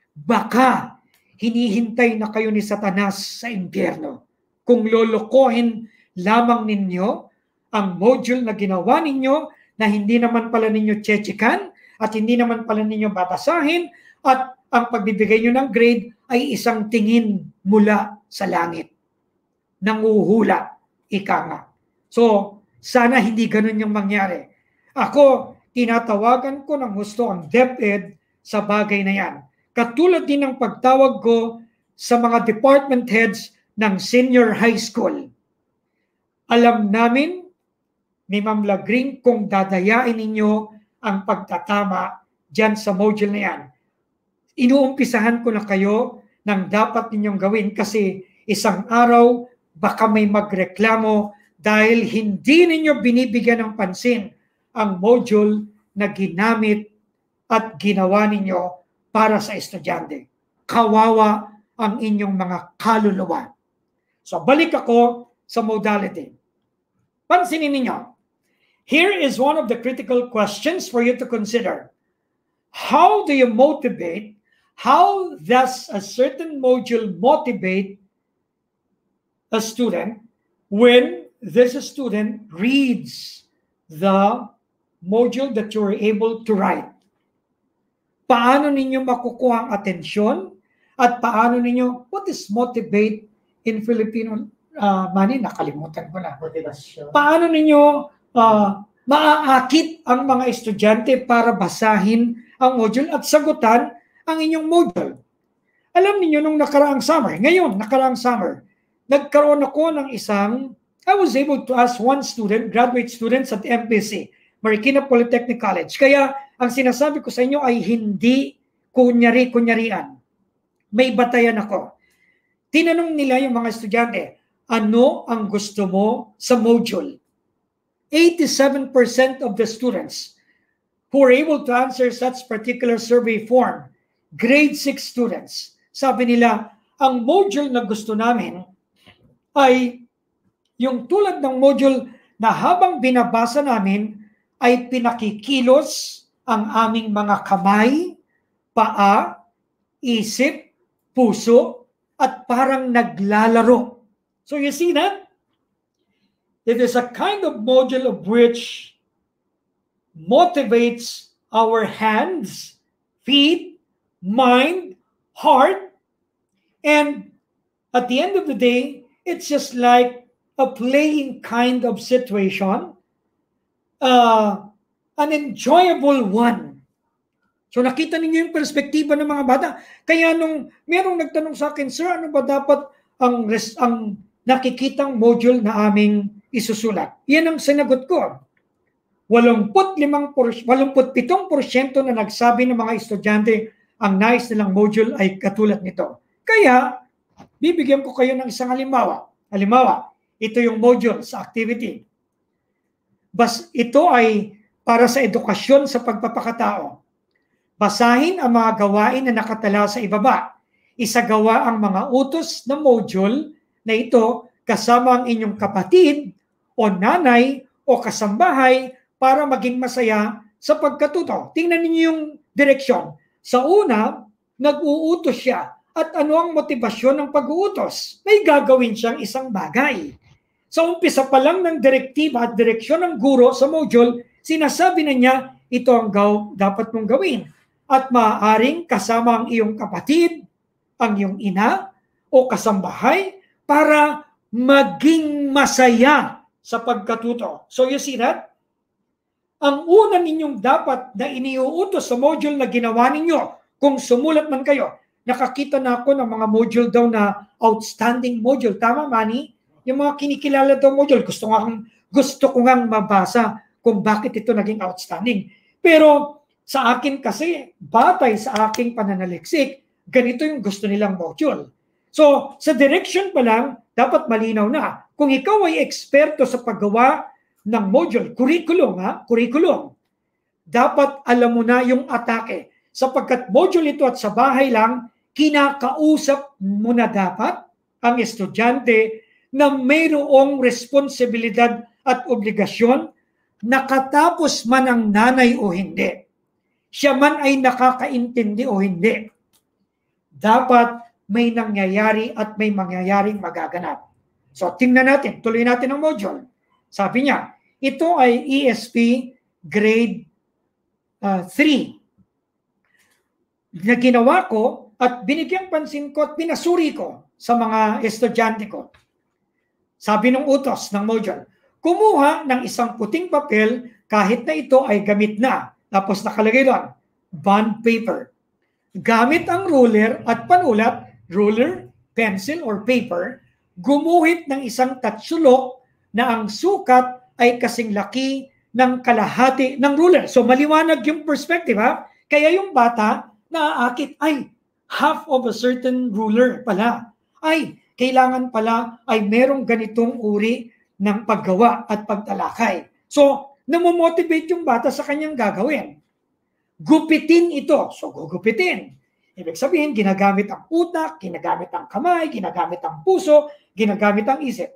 baka hinihintay na kayo ni Satanas sa impyerno. Kung lolokohin lamang ninyo ang module na ginawa ninyo na hindi naman pala ninyo chechikan at hindi naman pala ninyo babasahin at ang pagbibigay nyo ng grade ay isang tingin mula sa langit. Nanguhula, ika nga. So, sana hindi ganun yung mangyari. Ako, tinatawagan ko ng gusto ang DepEd sa bagay na yan. Katulad din ng pagtawag ko sa mga department heads ng senior high school. Alam namin ni Ma'am Lagring kung dadayain ninyo ang pagtatama dyan sa module na yan. Inuumpisahan ko na kayo ng dapat ninyong gawin kasi isang araw baka may magreklamo dahil hindi ninyo binibigyan ng pansin ang module na ginamit at ginawa ninyo para sa estudyante. Kawawa ang inyong mga kaluluwa. So balik ako sa modality. Pansinin ninyo, here is one of the critical questions for you to consider. How do you motivate? How does a certain module motivate a student when this student reads the module that you were able to write? Paano ninyo makukuha ang atensyon? At paano ninyo, what is motivate in Filipino? Manny, nakalimutan ko na. Motivation. Paano ninyo maaakit ang mga estudyante para basahin ang module at sagutan ang inyong module? Alam niyo nung nakaraang summer, nakaraang summer, nagkaroon ako ng I was able to ask one student, graduate students at MPC, Marikina Polytechnic College. Kaya ang sinasabi ko sa inyo ay hindi kunyari-kunyarian. May batayan ako. Tinanong nila yung mga estudyante, ano ang gusto mo sa module? 87% of the students who were able to answer such particular survey form, grade 6 students, sabi nila, ang module na gusto namin ay yung tulad ng module na habang binabasa namin ay pinakikilos ang aming mga kamay, paa, isip, puso, at parang naglalaro. So you see that? It is a kind of module of which motivates our hands, feet, mind, heart, and at the end of the day, it's just like a playing kind of situation, an enjoyable one. So nakita ninyo yung perspektiba ng mga bata. Kaya nung merong nagtanong sa akin, sir, ano ba dapat ang nakikitang module na aming isusulat? Yan ang sinagot ko. 87% na nagsabi ng mga estudyante ang nais nilang module ay katulad nito. Kaya, bibigyan ko kayo ng isang halimbawa. Halimbawa, ito yung module sa activity. Ito ay para sa edukasyon sa pagpapakatao. Basahin ang mga gawain na nakatala sa ibaba. Isagawa ang mga utos ng module na ito kasama ang inyong kapatid o nanay o kasambahay para maging masaya sa pagkatuto. Tingnan niyo yung direksyon. Sa una, nag-uutos siya. At ano ang motibasyon ng pag-uutos? May gagawin siyang isang bagay. Sa umpisa pa lang ng direktiba at direksyon ng guro sa module, sinasabi na niya, ito ang dapat mong gawin. At maaaring kasama ang iyong kapatid, ang iyong ina, o kasambahay, para maging masaya sa pagkatuto. So you see that? Ang una ninyong dapat na iniuutos sa module na ginawa ninyo, kung sumulat man kayo, nakakita na ako ng mga module daw na outstanding module. Tama, Manny? Yung mga kinikilala daw module, gusto ko ngang mabasa kung bakit ito naging outstanding. Pero sa akin kasi, batay sa aking pananaliksik, ganito yung gusto nilang module. So, sa direction pa lang, dapat malinaw na. Kung ikaw ay eksperto sa paggawa ng module, curriculum, dapat alam mo na yung atake. Sapagkat module ito at sa bahay lang, kinakausap mo na dapat ang estudyante na mayroong responsibilidad at obligasyon, nakatapos man ang nanay o hindi. Siya man ay nakakaintindi o hindi. Dapat may nangyayari at may mangyayaring magaganap. So tingnan natin, tuloy natin ang module. Sabi niya, ito ay ESP grade 3 na ginawa ko at binigyang pansin ko at pinasuri ko sa mga estudyante ko. Sabi ng utos ng module, kumuha ng isang puting papel kahit na ito ay gamit na. Tapos nakalagay doon, bond paper. Gamit ang ruler at panulat, ruler, pencil, or paper, gumuhit ng isang tatsulok na ang sukat ay kasing laki ng kalahati ng ruler. So maliwanag yung perspective, ha? Kaya yung bata naaakit, ay, half of a certain ruler pala. Ay, kailangan pala ay merong ganitong uri ng paggawa at pagtalakay. So, namomotivate yung bata sa kanyang gagawin. Gupitin ito. So, gugupitin. Ibig sabihin, ginagamit ang utak, ginagamit ang kamay, ginagamit ang puso, ginagamit ang isip.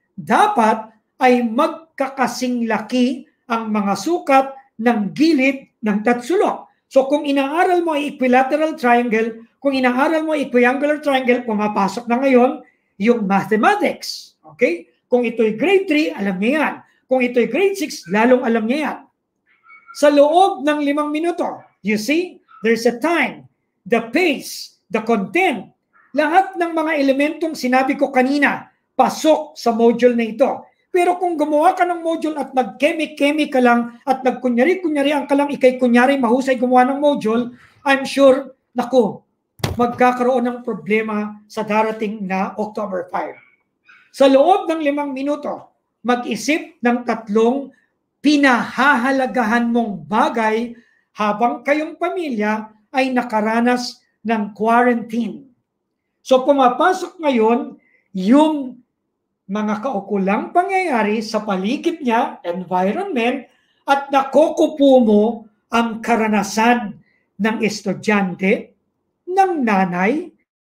Dapat ay magkakasing laki ang mga sukat ng gilid ng tatsulok. So kung inaaral mo ay equilateral triangle, kung inaaral mo ay equiangular triangle, pumapasok na ngayon yung mathematics. Okay? Kung ito'y grade 3, alam niya yan. Kung ito'y grade 6, lalong alam niya yan. Sa loob ng 5 minuto, you see, there's a time, the pace, the content, lahat ng mga elementong sinabi ko kanina, pasok sa module na ito. Pero kung gumawa ka ng module at nag-kemi-kemi ka lang at nagkunyari-kunyari ang kalang ikay kunyari mahusay gumawa ng module, I'm sure, naku, magkakaroon ng problema sa darating na October 5. Sa loob ng 5 minuto, mag-isip ng 3 pinahahalagahan mong bagay habang kayong pamilya ay nakaranas ng quarantine. So pumapasok ngayon yung mga kaukulang pangyayari sa paligid niya, environment, at nakukupo mo ang karanasan ng estudyante, ng nanay.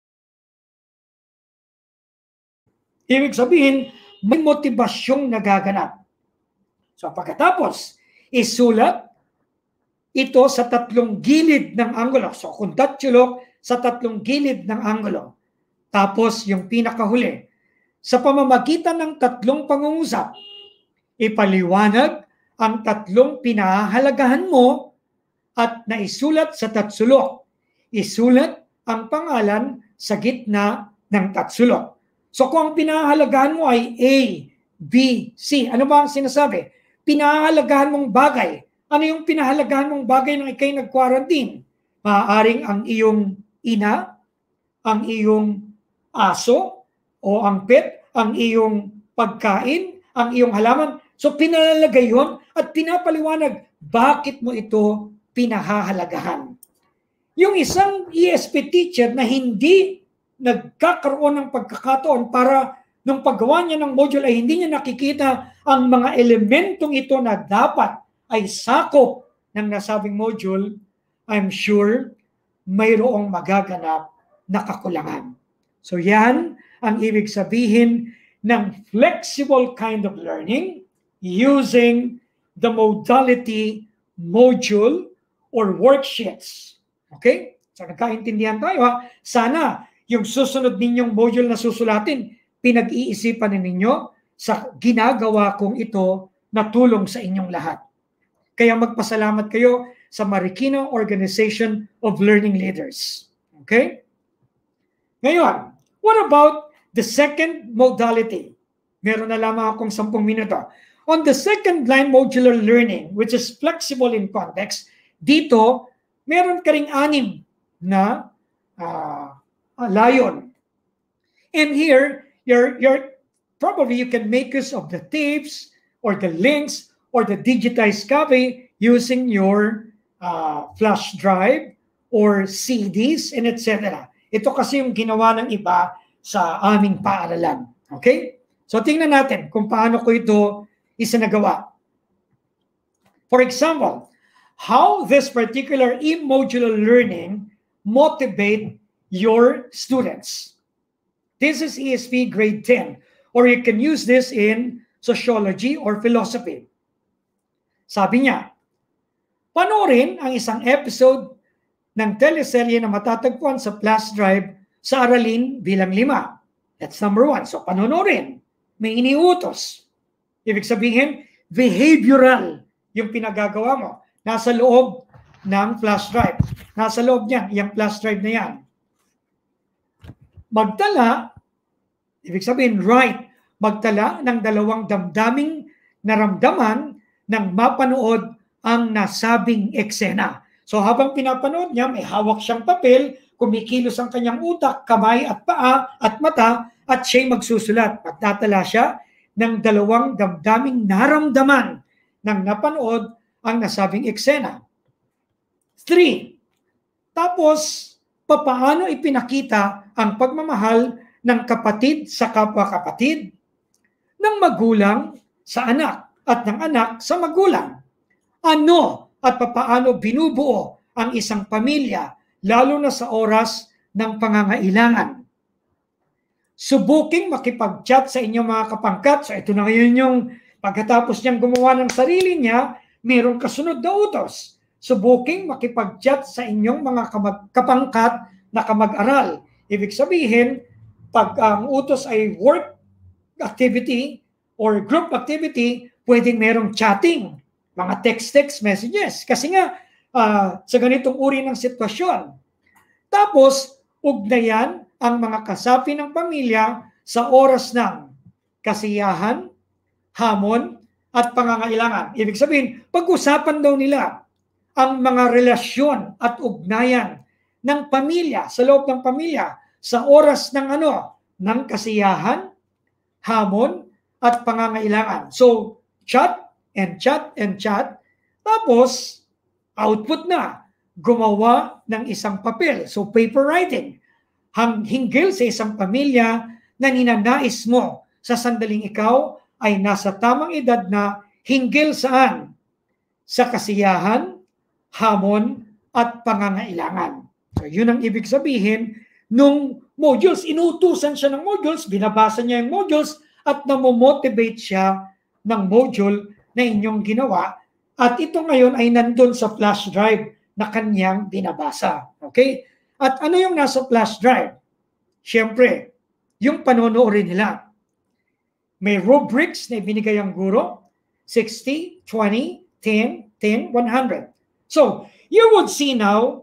Ibig sabihin, may motibasyong nagaganap. So pagkatapos, isulat ito sa 3 gilid ng anggulo. So kung tatsulok sa 3 gilid ng anggulo. Tapos yung pinakahuli, sa pamamagitan ng 3 pangungusap, ipaliwanag ang 3 pinahahalagahan mo at naisulat sa tatsulok. Isulat ang pangalan sa gitna ng tatsulok. So kung ang pinahahalagahan mo ay A, B, C, ano ba ang sinasabi? Pinahahalagahan mong bagay. Ano yung pinahahalagahan mong bagay nang ikay nag-quarantine? Maaaring ang iyong ina, ang iyong aso, o ang pet, ang iyong pagkain, ang iyong halaman. So pinalalagay yun at pinapaliwanag bakit mo ito pinahahalagahan. Yung isang ESP teacher na hindi nagkakaroon ng pagkakataon para nung paggawa niya ng module ay hindi niya nakikita ang mga elementong ito na dapat ay sakop ng nasabing module, I'm sure mayroong magaganap na kakulangan. So yan ang ibig sabihin ng flexible kind of learning using the modality module or worksheets. Okay? So nagkaintindihan tayo, ha? Sana yung susunod ninyong module na susulatin, pinag-iisipan ninyo sa ginagawa kong ito na tulong sa inyong lahat. Kaya magpasalamat kayo sa Marikina Organization of Learning Leaders. Okay? Ngayon, what about the second modality? Meron na lamang akong 10 minuto. On the second line modular learning, which is flexible in context, dito, meron ka ring 6 na layon. And here, probably you can make use of the tapes or the links or the digitized copy using your flash drive or CDs and etc. Ito kasi yung ginawa ng iba sa aming paaralan. Okay? So tingnan natin kung paano ko ito isinagawa. For example, how this particular e-modular learning motivate your students. This is ESP grade 10, or you can use this in sociology or philosophy. Sabi niya, panoorin ang isang episode ng teleserye na matatagpuan sa flash drive sa aralin bilang 5. That's number 1. So panoorin. May iniutos. Ibig sabihin, behavioral yung pinagagawa mo. Nasa loob ng flash drive. Nasa loob niyan, yung flash drive na yan. Magtala, ibig sabihin, magtala ng 2 damdaming naramdaman nang mapanood ang nasabing eksena. So habang pinapanood niya, may hawak siyang papel, kumikilos ang kanyang utak, kamay at paa at mata, at siya'y magsusulat. Magtatala siya ng 2 damdaming naramdaman nang napanood ang nasabing eksena. 3. Tapos, papaano ipinakita ang pagmamahal ng kapatid sa kapwa-kapatid, ng magulang sa anak, at ng anak sa magulang. Ano at papaano binubuo ang isang pamilya, lalo na sa oras ng pangangailangan. Subuking makipag-chat sa inyong mga kapangkat. So ito na ngayon yung pagkatapos niyang gumawa ng sarili niya, mayroong kasunod na utos. Subuking makipag-chat sa inyong mga kapangkat na kamag-aral. Ibig sabihin, pag ang utos ay work activity or group activity, pwedeng merong chatting, mga text messages. Kasi nga, sa ganitong uri ng sitwasyon. Tapos, ugnayan ang mga kasapi ng pamilya sa oras ng kasiyahan, hamon, at pangangailangan. Ibig sabihin, pag-usapan daw nila ang mga relasyon at ugnayan ng pamilya, sa loob ng pamilya, sa oras ng ng kasiyahan, hamon, at pangangailangan. So, chat and chat and chat. Tapos, output na, gumawa ng isang papel. So, paper writing. Hinggil sa isang pamilya na ninanais mo sa sandaling ikaw ay nasa tamang edad na hinggil saan? Sa kasiyahan, hamon, at pangangailangan. So, yun ang ibig sabihin nung modules. Inutusan siya ng modules, binabasa niya yung modules, at namomotivate siya ng module na inyong ginawa. At ito ngayon ay nandun sa flash drive na kanyang binabasa. Okay? At ano yung nasa flash drive? Siyempre, yung panonoorin nila. May rubrics na ibinigay ang guro, 60, 20, 10, 10, 100. So, you would see now,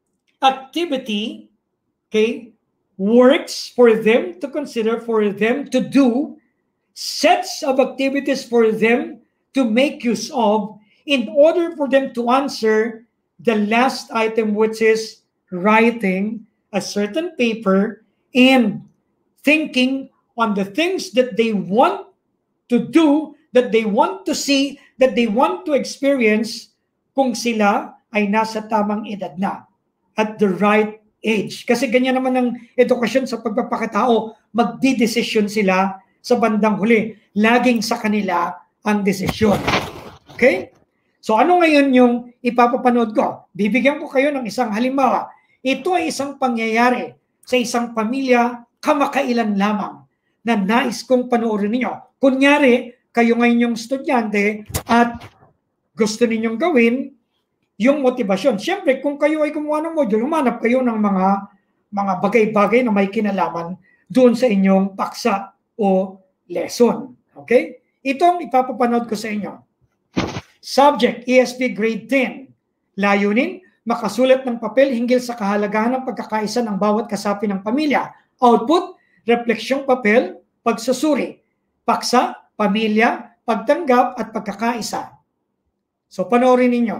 activity, okay, works for them to consider, for them to do, sets of activities for them to make use of in order for them to answer the last item, which is writing a certain paper and thinking on the things that they want to do, that they want to see, that they want to experience kung sila ay nasa tamang edad na, at the right age. Kasi ganyan naman ang edukasyon sa pagpapakatao, magdidesisyon sila sa bandang huli. Laging sa kanila ang desisyon. Okay? So ano ngayon yung ipapapanood ko? Bibigyan ko kayo ng isang halimbawa. Ito ay isang pangyayari sa isang pamilya kamakailan lamang na nais kong panoorin ninyo. Kunyari, kayo ngayon yung estudyante at gusto ninyong gawin yung motivasyon. Siyempre, kung kayo ay gumawa ng module, humanap kayo ng mga bagay-bagay na may kinalaman doon sa inyong paksa o lesson. Okay? Ito ang ipapapanood ko sa inyo. Subject, ESP Grade 10. Layunin, makasulat ng papel hinggil sa kahalagahan ng pagkakaisa ng bawat kasapi ng pamilya. Output, refleksyong papel, pagsusuri. Paksa, pamilya, pagtanggap at pagkakaisa. So panoorin ninyo.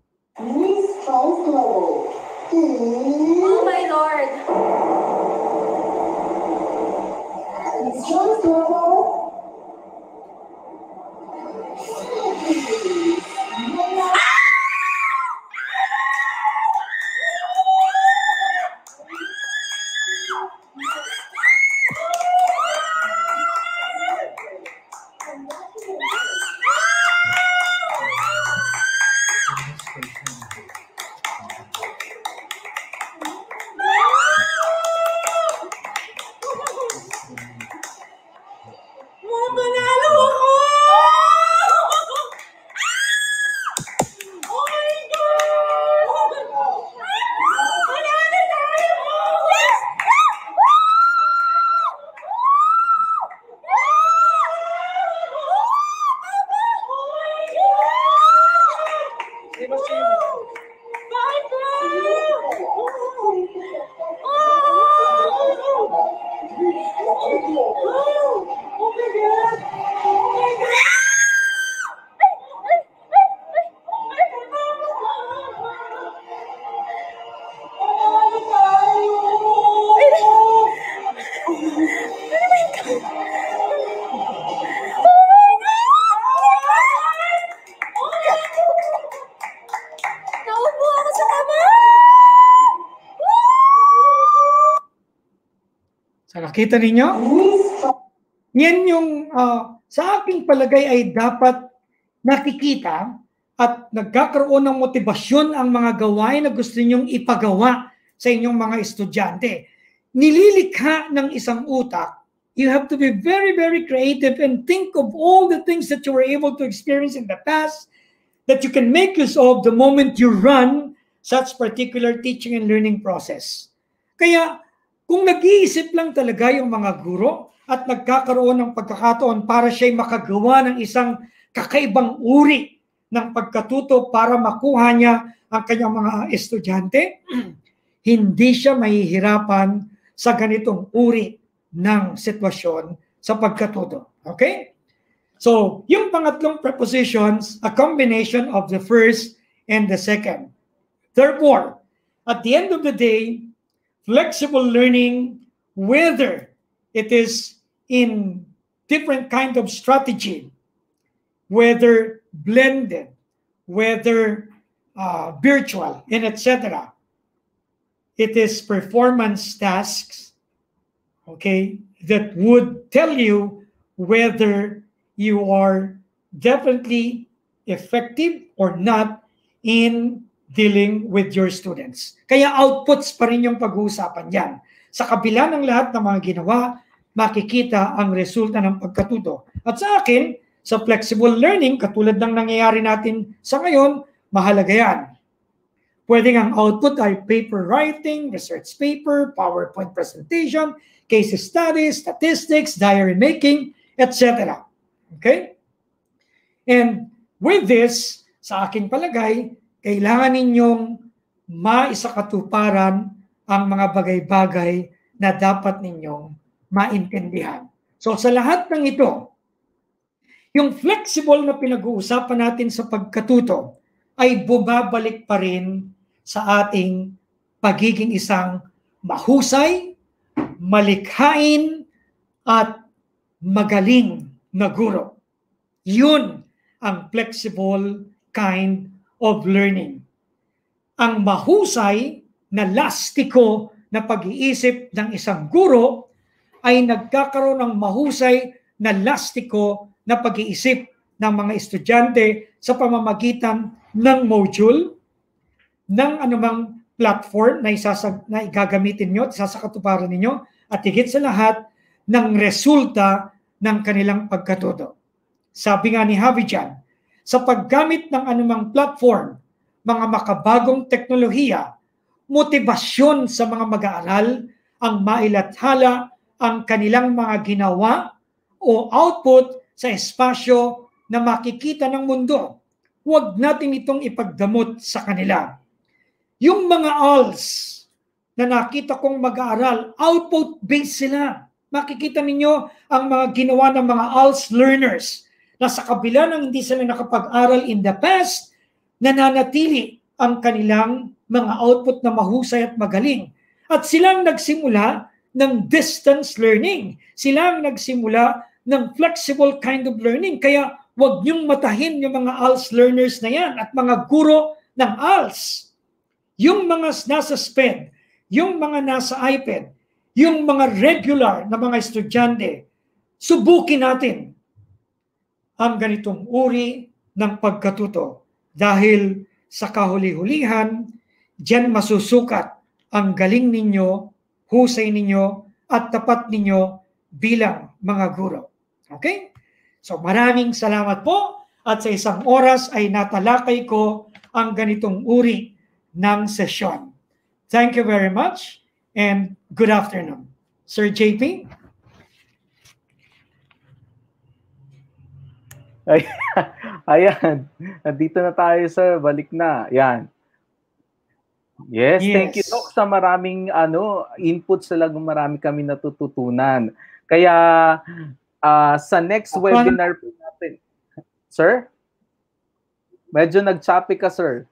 Oh my Lord! Nakita ninyo? Yan yung sa aking palagay ay dapat nakikita at nagkakaroon ng motibasyon ang mga gawain na gusto ninyong ipagawa sa inyong mga estudyante. Nililikha ng isang utak, you have to be very, very creative and think of all the things that you were able to experience in the past that you can make use of the moment you run such particular teaching and learning process. Kaya, kung nag-iisip lang talaga yung mga guro at nagkakaroon ng pagkakataon para siya'y makagawa ng isang kakaibang uri ng pagkatuto para makuha niya ang kanyang mga estudyante, hindi siya mahihirapan sa ganitong uri ng sitwasyon sa pagkatuto. Okay? So, yung pangatlong prepositions, a combination of the first and the second. Therefore, at the end of the day, flexible learning, whether it is in different kind of strategy, whether blended, whether virtual, and etc. It is performance tasks, okay, that would tell you whether you are definitely effective or not in dealing with your students. Kaya outputs pa rin yung pag-uusapan yan. Sa kabila ng lahat ng mga ginawa, makikita ang resulta ng pagkatuto. At sa akin, sa flexible learning, katulad ng nangyayari natin sa ngayon, mahalaga yan. Pwedeng ang output ay paper writing, research paper, PowerPoint presentation, case studies, statistics, diary making, etc. Okay? And with this, sa aking palagay, kailangan ninyong maisakatuparan ang mga bagay-bagay na dapat ninyong maintindihan. So sa lahat ng ito, yung flexible na pinag-uusapan natin sa pagkatuto ay bumabalik pa rin sa ating pagiging isang mahusay, malikhain, at magaling na guro. Yun ang flexible kind of learning. Ang mahusay na lastiko na pag-iisip ng isang guro ay nagkakaroon ng mahusay na lastiko na pag-iisip ng mga estudyante sa pamamagitan ng module, ng anumang platform na igagamitin nyo, sasakatuparan ninyo, at higit sa lahat ng resulta ng kanilang pagkatuto. Sabi nga ni Havijan, sa paggamit ng anumang platform, mga makabagong teknolohiya, motibasyon sa mga mag-aaral ang mailathala ang kanilang mga ginawa o output sa espasyo na makikita ng mundo. huwag natin itong ipagdamot sa kanila. Yung mga ALS na nakita kong mag-aaral, output-based sila. Makikita ninyo ang mga ginawa ng mga ALS learners na sa kabila ng hindi sila nakapag-aral in the past, nananatili ang kanilang mga output na mahusay at magaling. At silang nagsimula ng distance learning. Silang nagsimula ng flexible kind of learning. Kaya huwag niyong matahin yung mga ALS learners na yan at mga guro ng ALS. Yung mga nasa SPED, yung mga nasa iPad, yung mga regular na mga estudyante, subukin natin ang ganitong uri ng pagkatuto. Dahil sa kahuli-hulihan, diyan masusukat ang galing ninyo, husay ninyo, at tapat ninyo bilang mga guro. Okay? So maraming salamat po at sa isang oras ay natalakay ko ang ganitong uri ng sesyon. Thank you very much and good afternoon. Sir JP? Ayan. Nandito na tayo, sir. Balik na. Yan. Yes, thank you, Doc, sa maraming input talaga, marami kami natututunan. Kaya sa next webinar po natin. Sir? Medyo nag-choppy ka, sir.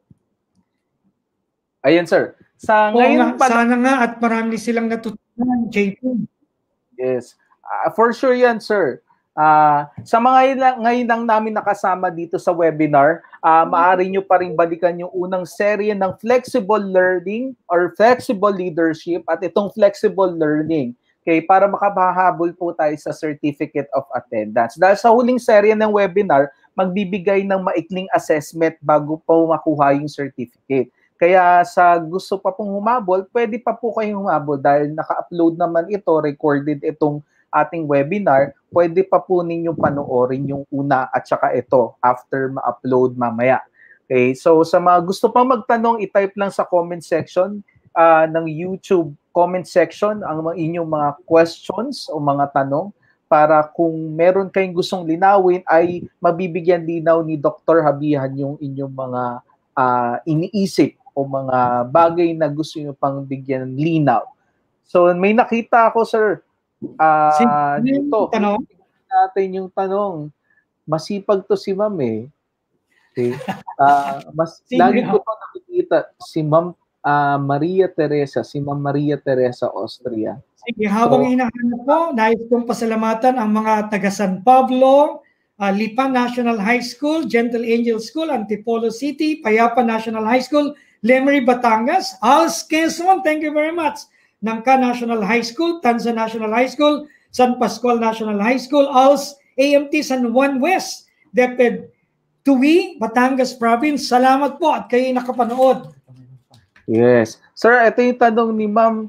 Ayan, sir. Ngayon sana nga at marami silang natutunan, JP. Yes. For sure yan, sir. Sa mga ngayon lang namin nakasama dito sa webinar, maaari nyo pa rin balikan yung unang serye ng flexible learning or flexible leadership at itong flexible learning. Okay, para makabahabol po tayo sa certificate of attendance. Dahil sa huling serye ng webinar, magbibigay ng maikling assessment bago po makuha yung certificate. Kaya sa gusto pa pong humabol, pwede pa po kayong humabol dahil naka-upload naman ito, recorded itong ating webinar, pwede pa po ninyong panoorin yung una at saka ito after ma-upload mamaya. Okay, so sa mga gusto pa magtanong, i-type lang sa comment section ng YouTube comment section ang inyong mga questions o mga tanong para kung meron kayong gustong linawin ay mabibigyan linaw ni Dr. Habihan yung inyong mga iniisip o mga bagay na gusto nyo pang bigyan linaw. So may nakita ako, sir, dito, natin yung tanong. Masipag to si Ma'am eh. Okay. Lagi ko pa nakikita si Ma'am Maria Teresa, si Ma'am Maria Teresa Austria. Sige, habang hinahanap po, nais kong pasalamatan ang mga taga San Pablo, Lipa National High School, Gentle Angel School, Antipolo City, Payapa National High School, Lemery, Batangas, ALS Quezon, thank you very much. Nangka National High School, Tanza National High School, San Pascual National High School, ALS AMT San Juan West, DepEd Tuwi, Batangas Province. Salamat po at kayo nakapanood. Yes. Sir, ito yung tanong ni Ma'am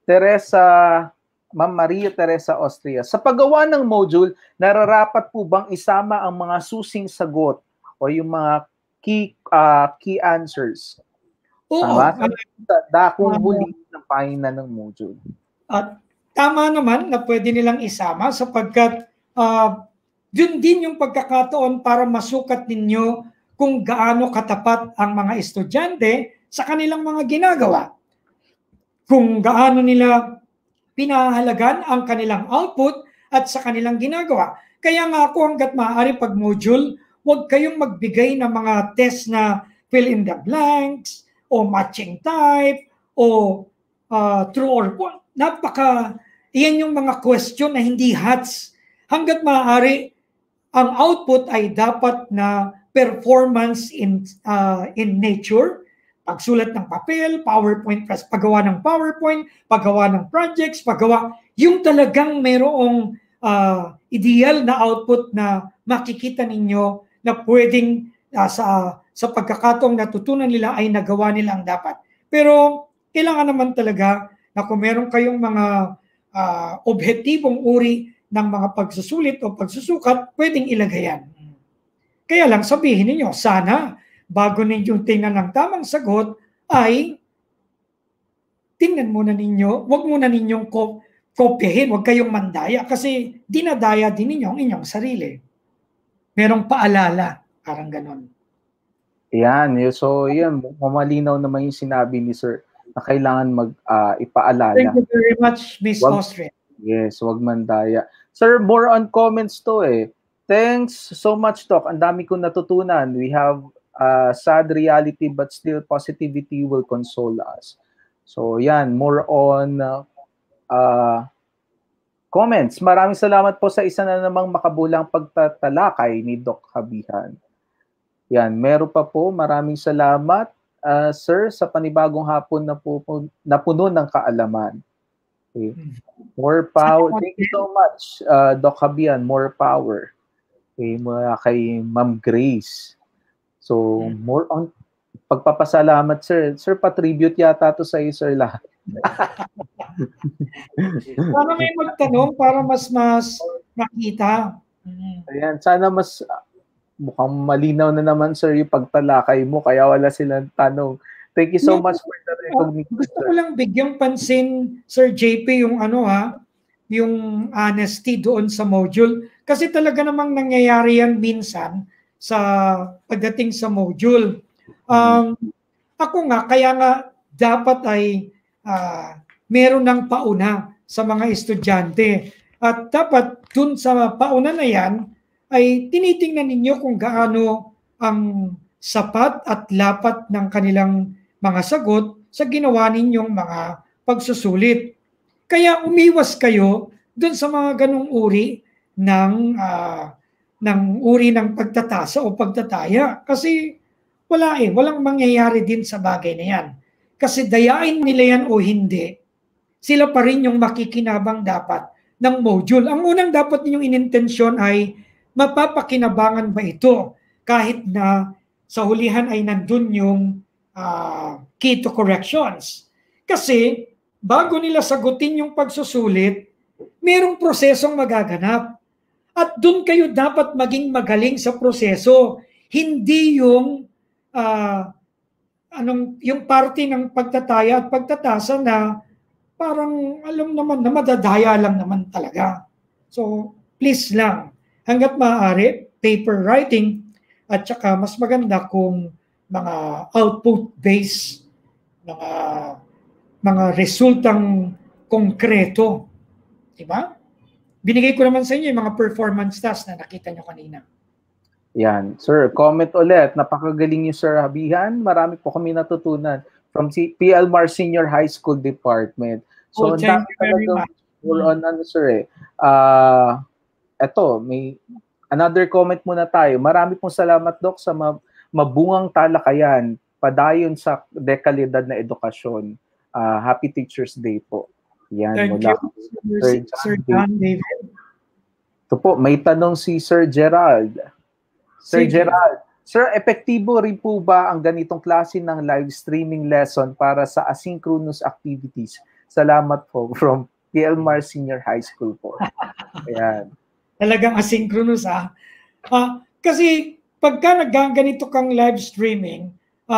Maria Teresa Austria. Sa paggawa ng module, nararapat po bang isama ang mga susing sagot o yung mga key answers? Oo. Dakong huli ng pahina ng module. At tama naman na pwede nilang isama sapagkat yun din yung pagkakataon para masukat ninyo kung gaano katapat ang mga estudyante sa kanilang mga ginagawa. Kung gaano nila pinahalagan ang kanilang output at sa kanilang ginagawa. Kaya nga ako hanggat maaari pag module, huwag kayong magbigay ng mga test na fill in the blanks, o matching type, o true or false. Iyan yung mga question na hindi hats. Hanggat maaari, ang output ay dapat na performance in nature, pagsulat ng papel, PowerPoint, paggawa ng PowerPoint, paggawa ng projects, yung talagang mayroong ideal na output na makikita ninyo na pwedeng sa pagkakataong natutunan nila ay nagawa nila ang dapat. Pero kailangan naman talaga na kung meron kayong mga objektibong uri ng mga pagsusulit o pagsusukat, pwedeng ilagayan. Kaya lang sabihin ninyo, sana bago ninyong tingnan ng tamang sagot ay tingnan muna ninyo, wag muna ninyong kopyahin, wag kayong mandaya kasi dinadaya din ninyo ang inyong sarili. Merong paalala, parang ganon. Yan, so yan, mamalinaw naman yung sinabi ni Sir na kailangan ipaalala. Thank you very much, Miss Wag- Austria. Yes, wag mandaya. Sir, more on comments to eh. Thanks so much, Doc. Ang dami kong natutunan. We have sad reality but still positivity will console us. So yan, more on comments. Maraming salamat po sa isa na namang makabulang pagtatalakay ni Doc Habihan. Yan, meron pa po. Maraming salamat, Sir, sa panibagong hapon na puno ng kaalaman. Okay. More power. Thank you so much, Doc Habihan. More power. Okay, mula kay Ma'am Grace. So, more on pagpapasalamat, Sir. Sir, pa-tribute yata to sa iyo, Sir, lahat. Sana may magtanong para mas makita. Ayan, sana mas mukhang malinaw na naman, Sir, yung pagtalakay mo, kaya wala silang tanong. Thank you so much for the recognition. Gusto ko lang bigyang pansin, Sir JP, yung yung honesty doon sa module. Kasi talaga namang nangyayari yan minsan sa pagdating sa module. Ako nga, kaya nga dapat ay meron ng pauna sa mga estudyante. At dapat dun sa pauna na yan, ay tinitingnan ninyo kung gaano ang sapat at lapat ng kanilang mga sagot sa ginawa ninyong mga pagsusulit. Kaya umiwas kayo dun sa mga ganong uri ng pagtatasa o pagtataya. Kasi walang mangyayari din sa bagay na yan. Kasi dayain nila yan o hindi, sila pa rin yung makikinabang dapat ng module. Ang unang dapat ninyong inintensyon ay mapapakinabangan ba ito kahit na sa hulihan ay nandun yung key to corrections. Kasi bago nila sagutin yung pagsusulit, mayroong prosesong magaganap. At doon kayo dapat maging magaling sa proseso. Hindi yung yung parte ng pagtataya at pagtatasa na parang alam naman na madadaya lang naman talaga. So please lang, hanggat maaari, paper writing at saka mas maganda kung mga output-based, mga resultang konkreto. Diba? Binigay ko naman sa inyo yung mga performance tasks na nakita nyo kanina. Yan. Sir, comment ulit. Napakagaling niyo, Sir Habihan. Marami po kami natutunan from PLMAR Senior High School Department. So, thank you very much. On sir eto, may another comment muna tayo. Marami pong salamat, Doc, sa mabungang talakayan padayon sa dekalidad na edukasyon. Happy Teacher's Day po. Yan, thank mula you, Sir John David. Ito po, may tanong si Sir Gerald. Sir Gerald, Sir, epektibo rin po ba ang ganitong klase ng live streaming lesson para sa asynchronous activities? Salamat po from PLMAR Senior High School po. Ayan. Talagang asynchronous kasi pagka nagganito kang live streaming,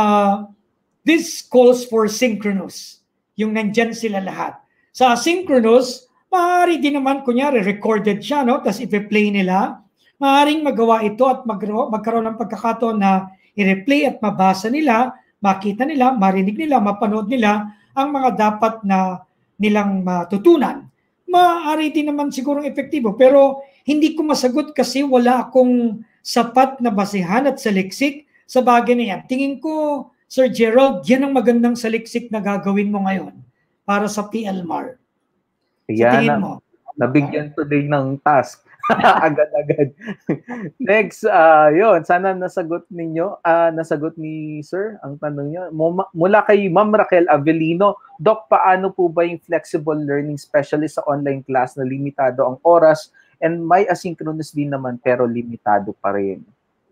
this calls for synchronous. Yung nandyan sila lahat. Sa asynchronous, maaari din naman, kunyari, recorded siya, no? Tapos i-play nila. Maaaring magawa ito at magkaroon ng pagkakataon na i-replay at mabasa nila, makita nila, marinig nila, mapanood nila ang mga dapat na nilang matutunan. Maaari din naman sigurong epektibo, pero hindi ko masagot kasi wala akong sapat na basihan at saliksik sa bagay na yan. Tingin ko, Sir Gerald, yan ang magandang saliksik na gagawin mo ngayon para sa PLMAR. Yan, nabigyan today ng task. Agad-agad. Next, yun, sana nasagot ninyo, nasagot ni Sir ang tanong niyo. Mula kay Ma'am Raquel Avelino, Doc, paano po ba yung flexible learning specialist sa online class na limitado ang oras and may asynchronous din naman pero limitado pa rin?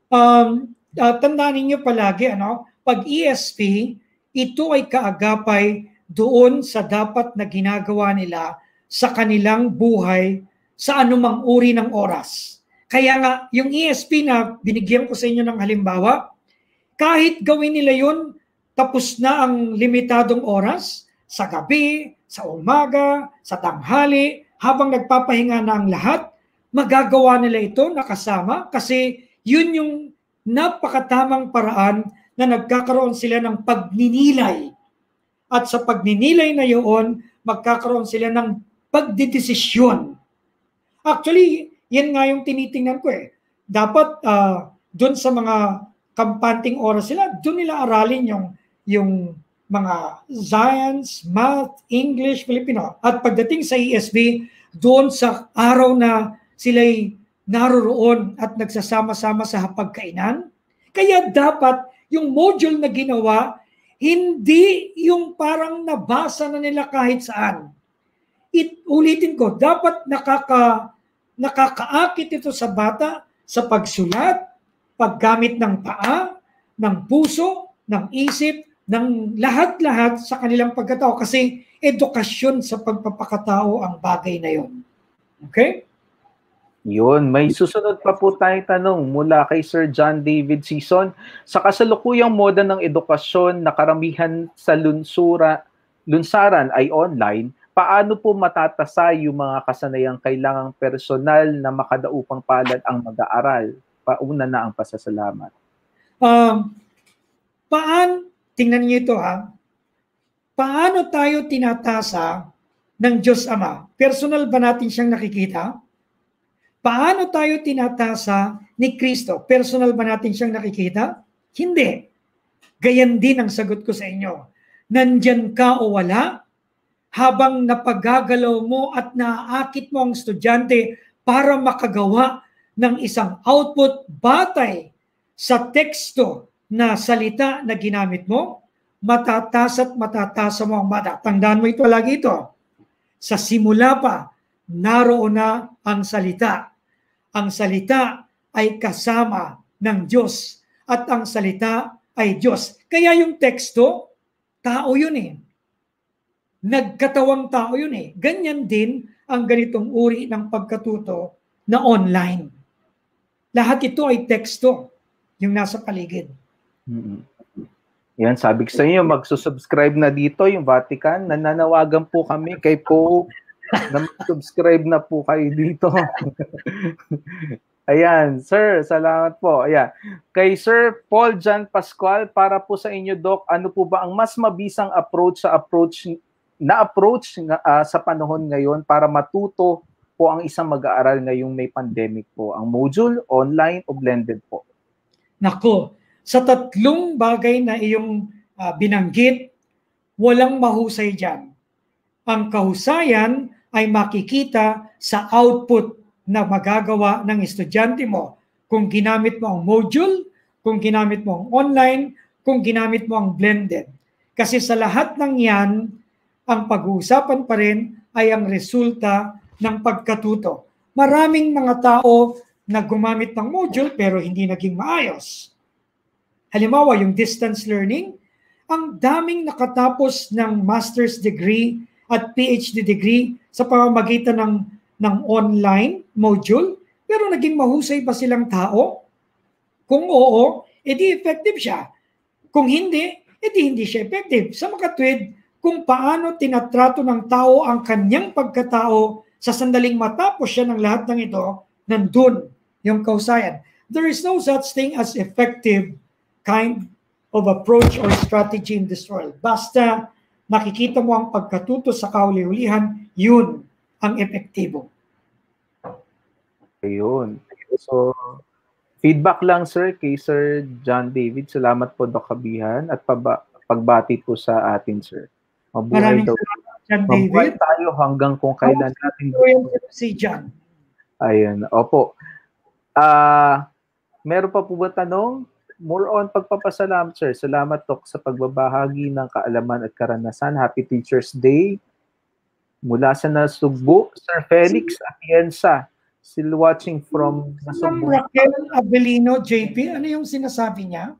Tandaan niyo palagi, pag ESP, ito ay kaagapay doon sa dapat na ginagawa nila sa kanilang buhay sa anumang uri ng oras. Kaya nga, yung ESP na binigyan ko sa inyo ng halimbawa, kahit gawin nila yun, tapos na ang limitadong oras, sa gabi, sa umaga, sa tanghali, habang nagpapahinga na ang lahat, magagawa nila ito nakasama kasi yun yung napakatamang paraan na nagkakaroon sila ng pagninilay. At sa pagninilay na yun, magkakaroon sila ng pagdidesisyon. Actually, yan nga yung tinitingnan ko eh. Dapat doon sa mga kampanting oras sila, doon nila aralin yung mga science, math, English, Filipino. At pagdating sa ESV, doon sa araw na sila'y naroroon at nagsasama-sama sa hapagkainan. Kaya dapat yung module na ginawa, hindi yung parang nabasa na nila kahit saan. Ulitin ko, dapat nakakaakit ito sa bata sa pagsulat, paggamit ng paa, ng puso, ng isip, ng lahat-lahat sa kanilang pagkatao. Kasi edukasyon sa pagpapakatao ang bagay na yon. Okay? Yun, may susunod pa po tayong tanong mula kay Sir John David Season. Sa kasalukuyang moda ng edukasyon na karamihan sa lunsaran ay online, paano po matatasay yung mga kasanayang kailangang personal na makadaupang palad ang mag-aaral? Pauna na ang pasasalamat. Tingnan niyo ito paano tayo tinatasa ng Diyos Ama? Personal ba natin siyang nakikita? Paano tayo tinatasa ni Kristo? Personal ba natin siyang nakikita? Hindi. Gayan din ang sagot ko sa inyo. Nandyan ka o wala, habang napagagalaw mo at naaakit mo ang estudyante para makagawa ng isang output batay sa teksto na salita na ginamit mo, matatas at matatasa mo ang bata. Tandaan mo ito lagi ito. Sa simula pa, naroon na ang salita. Ang salita ay kasama ng Diyos at ang salita ay Diyos. Kaya yung teksto, tao yun eh. Nagkatawang tao yun eh. Ganyan din ang ganitong uri ng pagkatuto na online. Lahat ito ay teksto, yung nasa paligid. Yan, sabi ko sa inyo, magsusubscribe na dito yung Vatican. Nananawagan po kami kay Pope na mag-subscribe na po kayo dito. Ayan, sir, salamat po. Ayan. Kay Sir Paul John Pascual, para po sa inyo, Doc, ano po ba ang mas mabisang approach sa panahon ngayon para matuto po ang isang mag-aaral ngayong may pandemic po? Ang module, online o blended po? Nako, sa tatlong bagay na iyong binanggit, walang mahusay dyan. Ang kahusayan ay makikita sa output na magagawa ng estudyante mo. Kung ginamit mo ang module, kung ginamit mo ang online, kung ginamit mo ang blended. Kasi sa lahat ng yan, ang pag-uusapan pa rin ay ang resulta ng pagkatuto. Maraming mga tao na gumamit ng module pero hindi naging maayos. Halimbawa, yung distance learning, ang daming nakatapos ng master's degree at PhD degree sa pamamagitan ng online module, pero naging mahusay ba silang tao? Kung oo, edi effective siya. Kung hindi, edi hindi siya effective. Sa makatwid, kung paano tinatrato ng tao ang kanyang pagkatao sa sandaling matapos siya ng lahat ng ito, nandun yung kausayan. There is no such thing as effective kind of approach or strategy in this world. Basta makikita mo ang pagkatuto sa kauli-ulihan, yun ang epektibo. Ayun. So, feedback lang, sir, kay Sir John David. Salamat po, Doc Kabihan, at pagbati po sa atin, sir. Mabuhay daw. John Mabuhay David. tayo hanggang kung kailan natin. Si John. Ayun. Opo. Meron pa po ba tanong? More on pagpapasalamat, sir. Salamat, Doc, sa pagbabahagi ng kaalaman at karanasan. Happy Teacher's Day. Mula sa Nasugbu, Sir Felix Atienza. Still watching from Nasugbu. Ma'am Raquel Abelino, JP, ano yung sinasabi niya?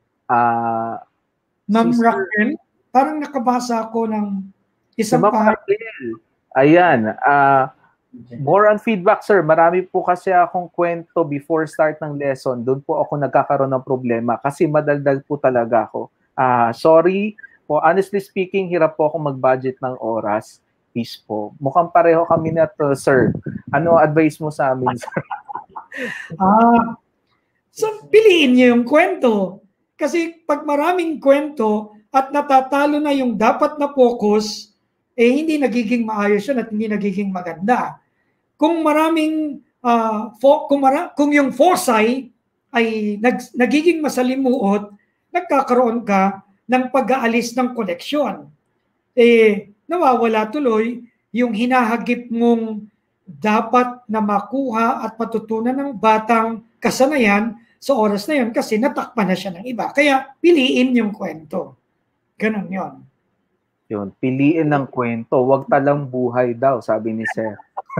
Ma'am Raquel, parang nakabasa ako ng isang Raquel. Ayan. More on feedback, sir. Marami po kasi akong kwento before start ng lesson. Doon po ako nagkakaroon ng problema kasi madaldal po talaga ako. Sorry po. Honestly speaking, hirap po ako mag-budget ng oras. Peace po. Mukhang pareho kami na to, sir. Ano advice mo sa amin, sir? So, piliin niyo yung kwento. Kasi pag maraming kwento at natatalo na yung dapat na focus, hindi nagiging maayos yun at hindi nagiging maganda. Kung maraming, kung yung foci ay nagiging masalimuot, nagkakaroon ka ng pag-aalis ng koneksyon. Nawawala tuloy yung hinahagip mong dapat na makuha at matutunan ng batang kasanayan sa oras na yun kasi natakpan na siya ng iba. Kaya piliin yung kwento. Ganon yun. Yun, piliin ng kwento. Huwag talang buhay daw, sabi ni Sir.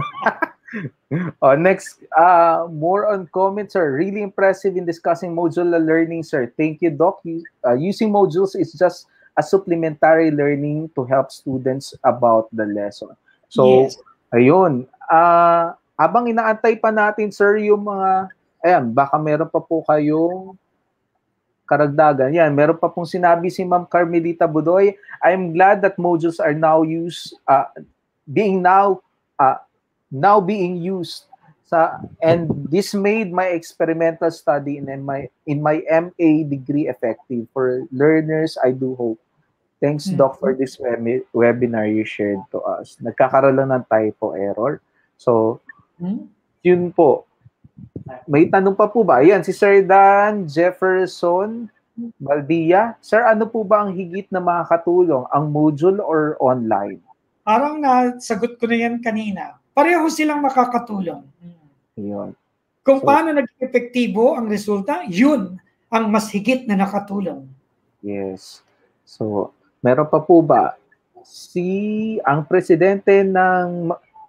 Next, more on comments, sir. Really impressive in discussing modular learning, sir. Thank you, Doc. Using modules is just a supplementary learning to help students about the lesson. So, yes. Ayun. Habang inaantay pa natin, sir, yung mga, baka meron pa po kayong karagdagan. Yan, meron pa pong sinabi si Ma'am Carmelita Budoy. I'm glad that modules are now being used and this made my experimental study in my MA degree effective for learners, I do hope. Thanks, Doc, for this webinar you shared to us. Nagkakaroon lang ng typo error. So, yun po. May tanong pa po ba? Ayan, si Sir Dan Jefferson Baldia. Sir, ano po ba ang higit na makakatulong? Ang module or online? Parang nasagot ko na yan kanina. Pareho silang makakatulong. Yun. Kung paano naging epektibo ang resulta, yun ang mas higit na nakatulong. Yes. So, meron pa po ba ang presidente ng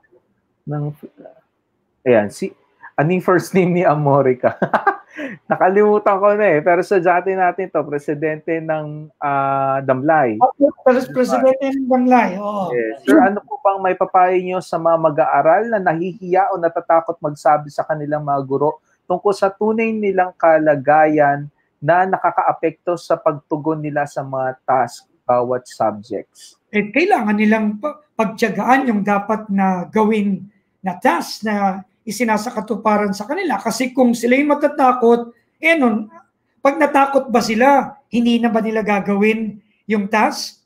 ano yung first name ni Amorica? Nakalimutan ko na pero sa dati natin to, presidente ng Damlay. Presidente ng Damlay, oo. Yes. Sir, ano po bang may papayo nyo sa mga mag-aaral na nahihiya o natatakot magsabi sa kanilang mga guro tungkol sa tunay nilang kalagayan na nakakaapekto sa pagtugon nila sa mga task bawat subjects? Kailangan nilang pagtiyagaan yung dapat na gawin na task na isinasakatuparan sa kanila. Kasi kung sila yung matatakot, nun, pag natakot ba sila, hindi na ba nila gagawin yung task?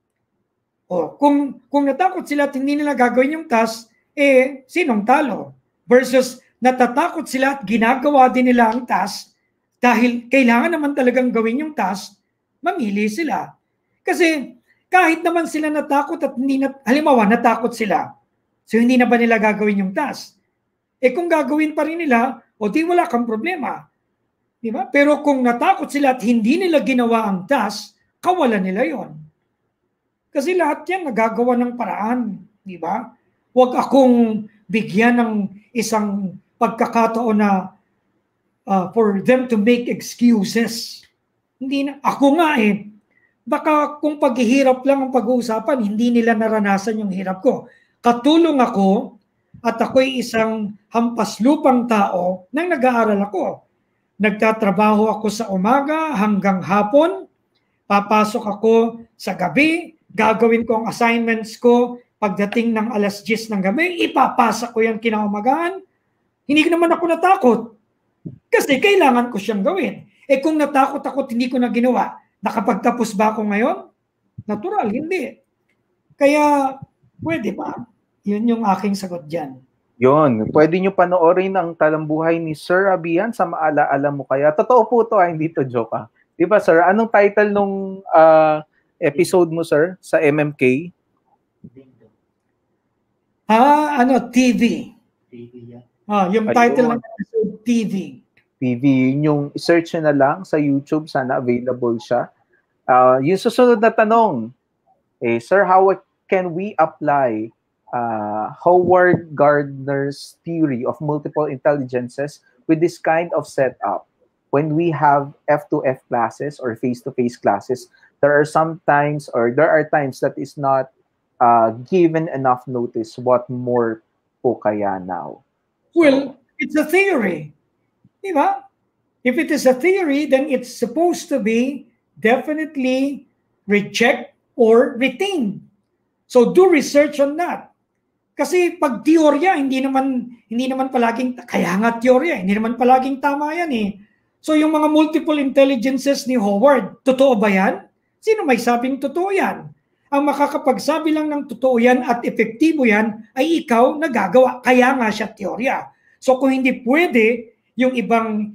O kung natakot sila at hindi nila gagawin yung task, sinong talo? Versus natatakot sila at ginagawa din nila ang task dahil kailangan naman talagang gawin yung task, mamili sila. Kasi kahit naman sila natakot at halimbawa natakot sila, so hindi na ba nila gagawin yung task? Kung gagawin pa rin nila, di wala kang problema. Di ba? Pero kung natakot sila at hindi nila ginawa ang task, kawalan nila yon. Kasi lahat yan nagagawa ng paraan. Di ba? Huwag akong bigyan ng isang pagkakataon na for them to make excuses. Hindi na. Ako nga baka kung paghihirap lang ang pag-uusapan, hindi nila naranasan yung hirap ko. Katulong ako at ako'y isang hampaslupang tao nang nag-aaral ako. Nagtatrabaho ako sa umaga hanggang hapon, papasok ako sa gabi, gagawin ko ang assignments ko, pagdating ng 10:00 ng gabi, ipapasa ko yan kinaumagahan. Hindi naman ako natakot kasi kailangan ko siyang gawin. Kung natakot ako at hindi ko na ginawa, nakapagtapos ba ako ngayon? Natural, hindi. Kaya, pwede ba? Yun yung aking sagot dyan. Yun. Pwede nyo panoorin ang talambuhay ni Sir Abian sa Maala-ala Mo Kaya. Totoo po to, hindi to joke. Di ba, sir? Anong title nung episode mo, sir, sa MMK? TV. Yung title ng episode, TV. Yung search na lang sa YouTube, sana available siya. Yung susunod na tanong, sir, how can we apply Howard Gardner's theory of multiple intelligences with this kind of setup? When we have F2F classes or face-to-face classes, there are times that is not given enough notice. What more po kaya now? Well, it's a theory. Diba? If it is a theory, then it's supposed to be definitely reject or retain. So do research on that. Kasi pag teorya, hindi naman palaging, kaya nga teorya, hindi naman palaging tama yan So yung mga multiple intelligences ni Howard, totoo ba yan? Sino may sabing totoo yan? Ang makakapagsabi lang ng totoo yan at epektibo yan ay ikaw na gagawa. Kaya nga siya teorya. So kung hindi pwede yung ibang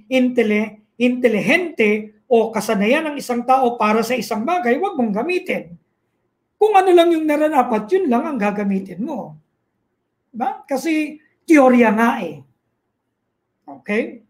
intelihente o kasanayan ng isang tao para sa isang bagay, huwag mong gamitin. Kung ano lang yung nararapat, yun lang ang gagamitin mo. Ba? Kasi teorya nga eh. Okay?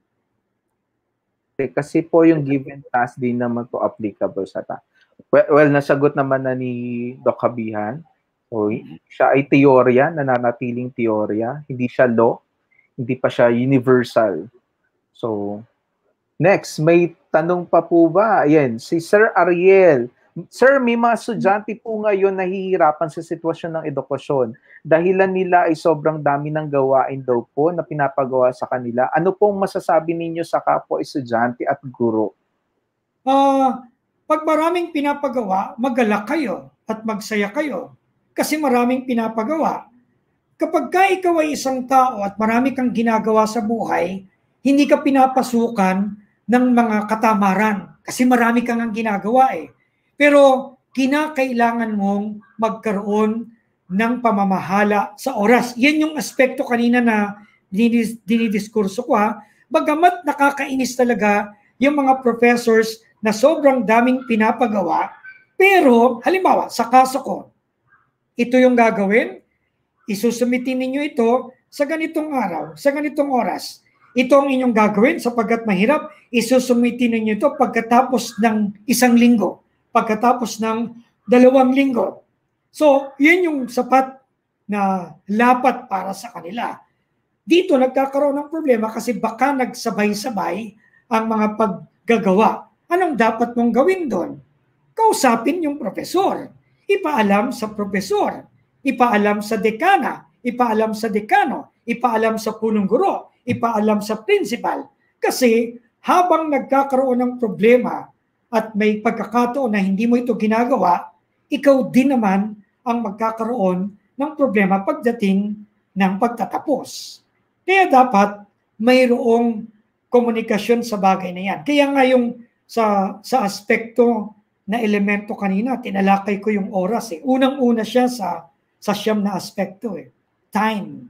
Kasi po yung given task din naman po applicable sa ta. Well, nasagot naman na ni Doc Habihan. So, siya ay teorya, nananatiling teorya. Hindi siya law. Hindi pa siya universal. So, next, may tanong pa po ba? Ayan, si Sir Ariel. Sir, may mga estudyante po ngayon nahihirapan sa sitwasyon ng edukasyon. Dahilan nila ay sobrang dami ng gawain daw po na pinapagawa sa kanila. Ano pong masasabi ninyo sa kapwa estudyante at guro? Pag maraming pinapagawa, magalak kayo at magsaya kayo. Kasi maraming pinapagawa. Kapag ka ikaw ay isang tao at marami kang ginagawa sa buhay, hindi ka pinapasukan ng mga katamaran. Kasi marami kang ang ginagawa eh. Pero kinakailangan mong magkaroon ng pamamahala sa oras. Yan yung aspekto kanina na dinidiskurso ko ha. Bagamat nakakainis talaga yung mga professors na sobrang daming pinapagawa, pero halimbawa sa kaso ko, ito yung gagawin, isusumitin ninyo ito sa ganitong araw, sa ganitong oras. Ito ang inyong gagawin sapagkat mahirap, isusumitin ninyo ito pagkatapos ng 1 linggo. Pagkatapos ng 2 linggo. So, yun yung sapat na lapat para sa kanila. Dito nagkakaroon ng problema kasi baka nagsabay-sabay ang mga paggagawa. Anong dapat mong gawin doon? Kausapin yung profesor. Ipaalam sa profesor. Ipaalam sa dekana. Ipaalam sa dekano. Ipaalam sa punong guro. Ipaalam sa principal. Kasi habang nagkakaroon ng problema, at may pagkakataon na hindi mo ito ginagawa, ikaw din naman ang magkakaroon ng problema pagdating ng pagtatapos. Kaya dapat mayroong komunikasyon sa bagay na yan. Kaya nga yung sa aspekto na elemento kanina, tinalakay ko yung oras eh. Unang-una siya sa siyam na aspekto eh. Time.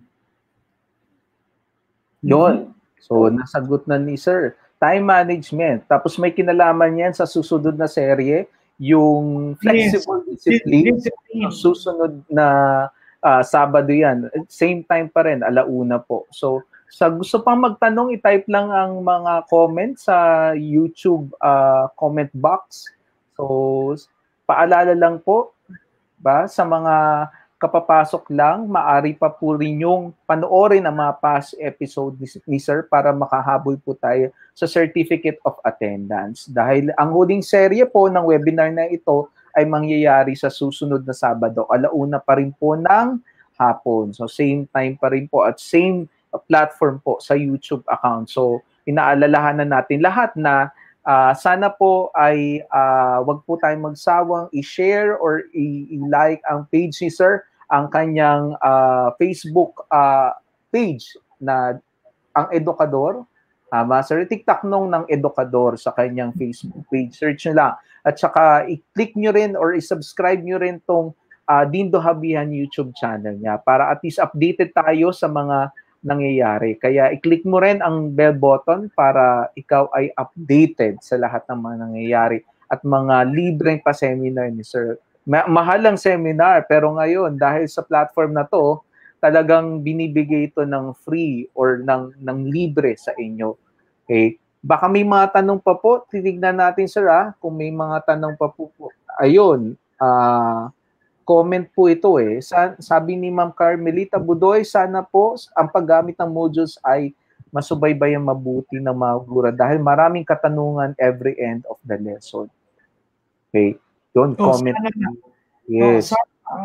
Yun. So, nasagot na ni Sir. Time management. Tapos may kinalaman yan sa susunod na serye, yung flexible discipline. Susunod na Sabado yan. Same time pa rin, 1:00 po. So, sa gusto pang magtanong, i-type lang ang mga comments sa YouTube comment box. So, paalala lang po sa mga kapapasok lang, maari pa po rin yung panoorin ang mga past episode ni Sir para makahabol po tayo sa Certificate of Attendance. Dahil ang huling serye po ng webinar na ito ay mangyayari sa susunod na Sabado, 1:00 pa rin po ng hapon. So same time pa rin po at same platform po sa YouTube account. So inaalalahanan natin lahat na sana po ay wag po tayong magsawang i-share or i-like ang page ni Sir, ang kanyang Facebook page na ang Edukador. Sir, TikTok ng Edukador sa kanyang Facebook page. Search nyo lang. At saka i-click nyo rin or i-subscribe nyo rin tong Dindo Habihan YouTube channel niya para at least updated tayo sa mga nangyayari. Kaya i-click mo rin ang bell button para ikaw ay updated sa lahat ng mga nangyayari at mga libreng pa-seminar ni Sir. Mahalang seminar, pero ngayon, dahil sa platform na to, talagang binibigay ito ng free or ng libre sa inyo. Okay? Baka may mga tanong pa po, titignan natin Sir kung may mga tanong pa po. Ayun, comment po ito eh. Sabi ni Ma'am Carmelita Budoy, sana po ang paggamit ng modules ay masubaybayan mabuti ng mga gura dahil maraming katanungan every end of the lesson. Okay? Yun, comment. Yes.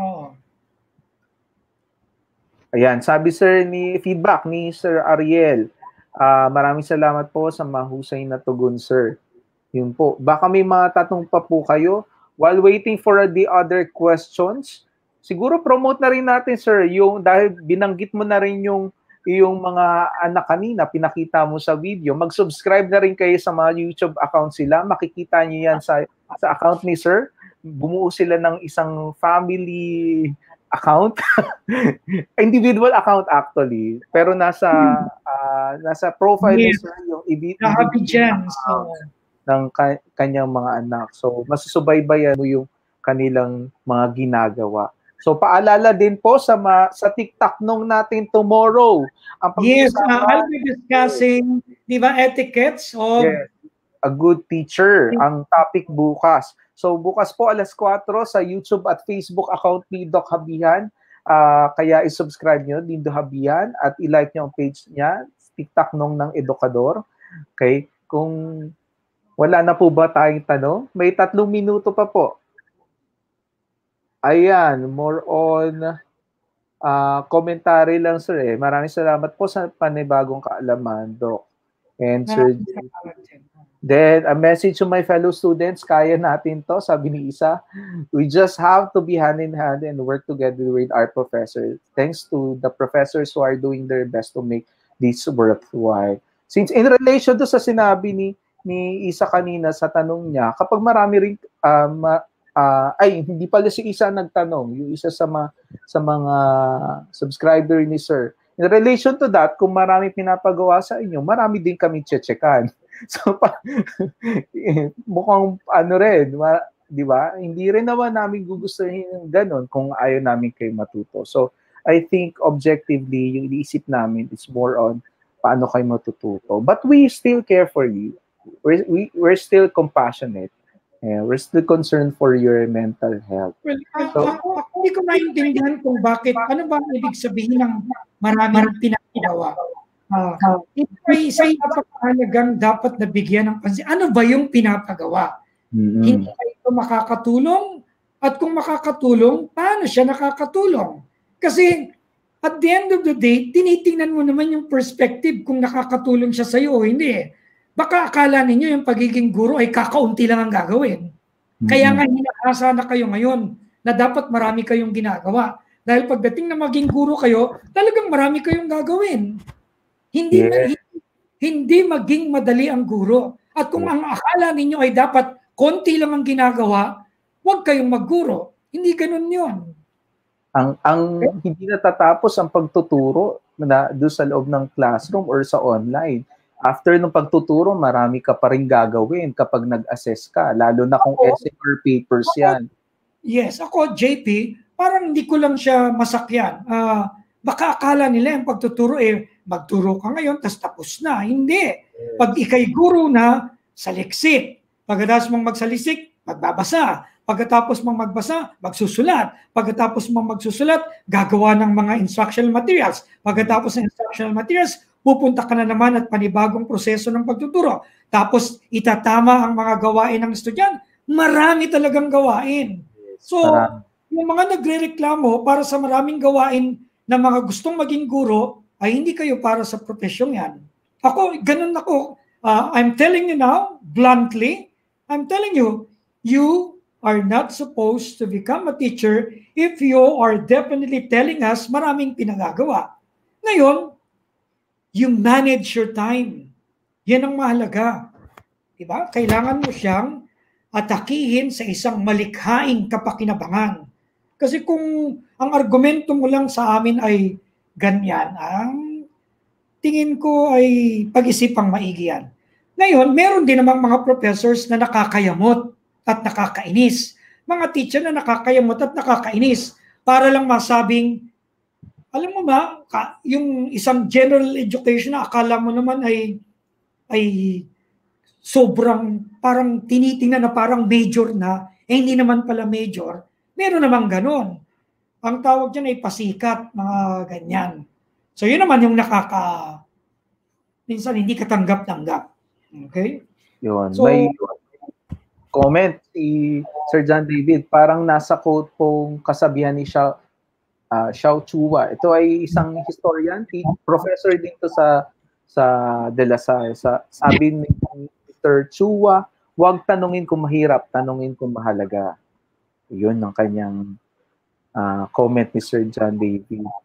Ayan, sabi Sir ni feedback ni Sir Ariel. Maraming salamat po sa mahusay na tugon, Sir. Yun po. Baka may mga tanong pa po kayo. While waiting for the other questions, siguro promote na rin natin, Sir, yung dahil binanggit mo na rin yung yung mga anak kanina, pinakita mo sa video, mag-subscribe na rin kayo sa mga YouTube account sila. Makikita niyo yan sa account ni Sir. Bumuo sila ng isang family account. Individual account actually. Pero nasa profile ni Sir yung ng kanyang mga anak. So, masusubaybayan mo yung kanilang mga ginagawa. So, paalala din po sa TikTok nung natin tomorrow. Yes, I'll be discussing, di ba, etiquettes of a good teacher. Ang topic bukas. So, bukas po alas 4 sa YouTube at Facebook account ni Doc Habihan. Kaya i-subscribe nyo, Dindo Habihan, at i-like nyo ang page niya, TikTok nung ng Edukador. Okay? Kung wala na po ba tayong tanong? May 3 minuto pa po. Ayan, more on commentary lang, sir. Maraming salamat po sa panibagong kaalaman, Doc. And Sir, then a message to my fellow students, kaya natin to, sabi ni Isa. We just have to be hand in hand and work together with our professors. Thanks to the professors who are doing their best to make this worthwhile. Since in relation to sa sinabi ni Isa kanina sa tanong niya, kapag marami rin hindi pala si Isa nagtanong, yung isa sa mga subscriber ni Sir. In relation to that, kung marami pinapagawa sa inyo, marami din kami checkan. So, mukhang rin, di ba? Hindi rin naman namin gugustuhin yung ganun kung ayaw namin kayo matuto. So, I think objectively, yung iniisip namin is more on paano kayo matututo. But we still care for you. We're still compassionate. We're still concerned for your mental health. Well, ako hindi ko maintindihan kung bakit, ano ba ang ibig sabihin ng maraming pinapagawa? Ito ay isang napakahalagang dapat nabigyan ng pansin. Ano ba yung pinapagawa? Hindi ba ito makakatulong? At kung makakatulong, paano siya nakakatulong? Kasi at the end of the day, tinitingnan mo naman yung perspective kung nakakatulong siya sa'yo o hindi. Baka akala ninyo yung pagiging guro ay kakaunti lang ang gagawin. Kaya nga hinaasa na kayo ngayon na dapat marami kayong ginagawa. Dahil pagdating na maging guro kayo, talagang marami kayong gagawin. Hindi maging madali ang guro. At kung ang akala ninyo ay dapat konti lang ang ginagawa, huwag kayong magguro. Hindi ganun yun. Ang hindi natatapos ang pagtuturo na doon sa loob ng classroom or sa online. After nung pagtuturo, marami ka pa rin gagawin kapag nag-assess ka, lalo na kung essay or papers yan. Yes, ako, JP, parang hindi ko lang siya masakyan. Baka akala nila yung pagtuturo, magturo ka ngayon, tas tapos na. Hindi. Pag ikay guro na, saliksik. Pagkatapos mong magsaliksik, magbabasa. Pagkatapos mong magbasa, magsusulat. Pagkatapos mong magsusulat, gagawa ng mga instructional materials. Pagkatapos ng instructional materials, pupunta ka na naman at panibagong proseso ng pagtuturo. Tapos itatama ang mga gawain ng estudyante. Marami talagang gawain. So, yung mga nagrereklamo para sa maraming gawain na mga gustong maging guro, ay hindi kayo para sa profesyon yan. Ako, ganun ako. I'm telling you now, bluntly, I'm telling you, you are not supposed to become a teacher if you are definitely telling us maraming pinagagawa. Ngayon, you manage your time. Yan ang mahalaga. Diba? Kailangan mo siyang atakihin sa isang malikhaing kapakinabangan. Kasi kung ang argumento mo lang sa amin ay ganyan, ang tingin ko ay pag-isipang maigi yan. Ngayon, meron din namang mga professors na nakakayamot at nakakainis. Mga teacher na nakakayamot at nakakainis para lang masabing, alam mo ba, yung isang general education na akala mo naman ay sobrang parang tinitingnan na parang major na, hindi naman pala major. Meron namang ganon. Ang tawag dyan ay pasikat, mga ganyan. So yun naman yung minsan hindi katanggap-tanggap. Okay? Yun. So, may comment si Sir John David, parang nasa quote pong kasabihan ni Xiao Chua. Ito ay isang historian, professor dito sa De La Salle. Sabi ni Mr. Chua, huwag tanungin kung mahirap, tanungin kung mahalaga. Yun ang kanyang comment ni Sir John David.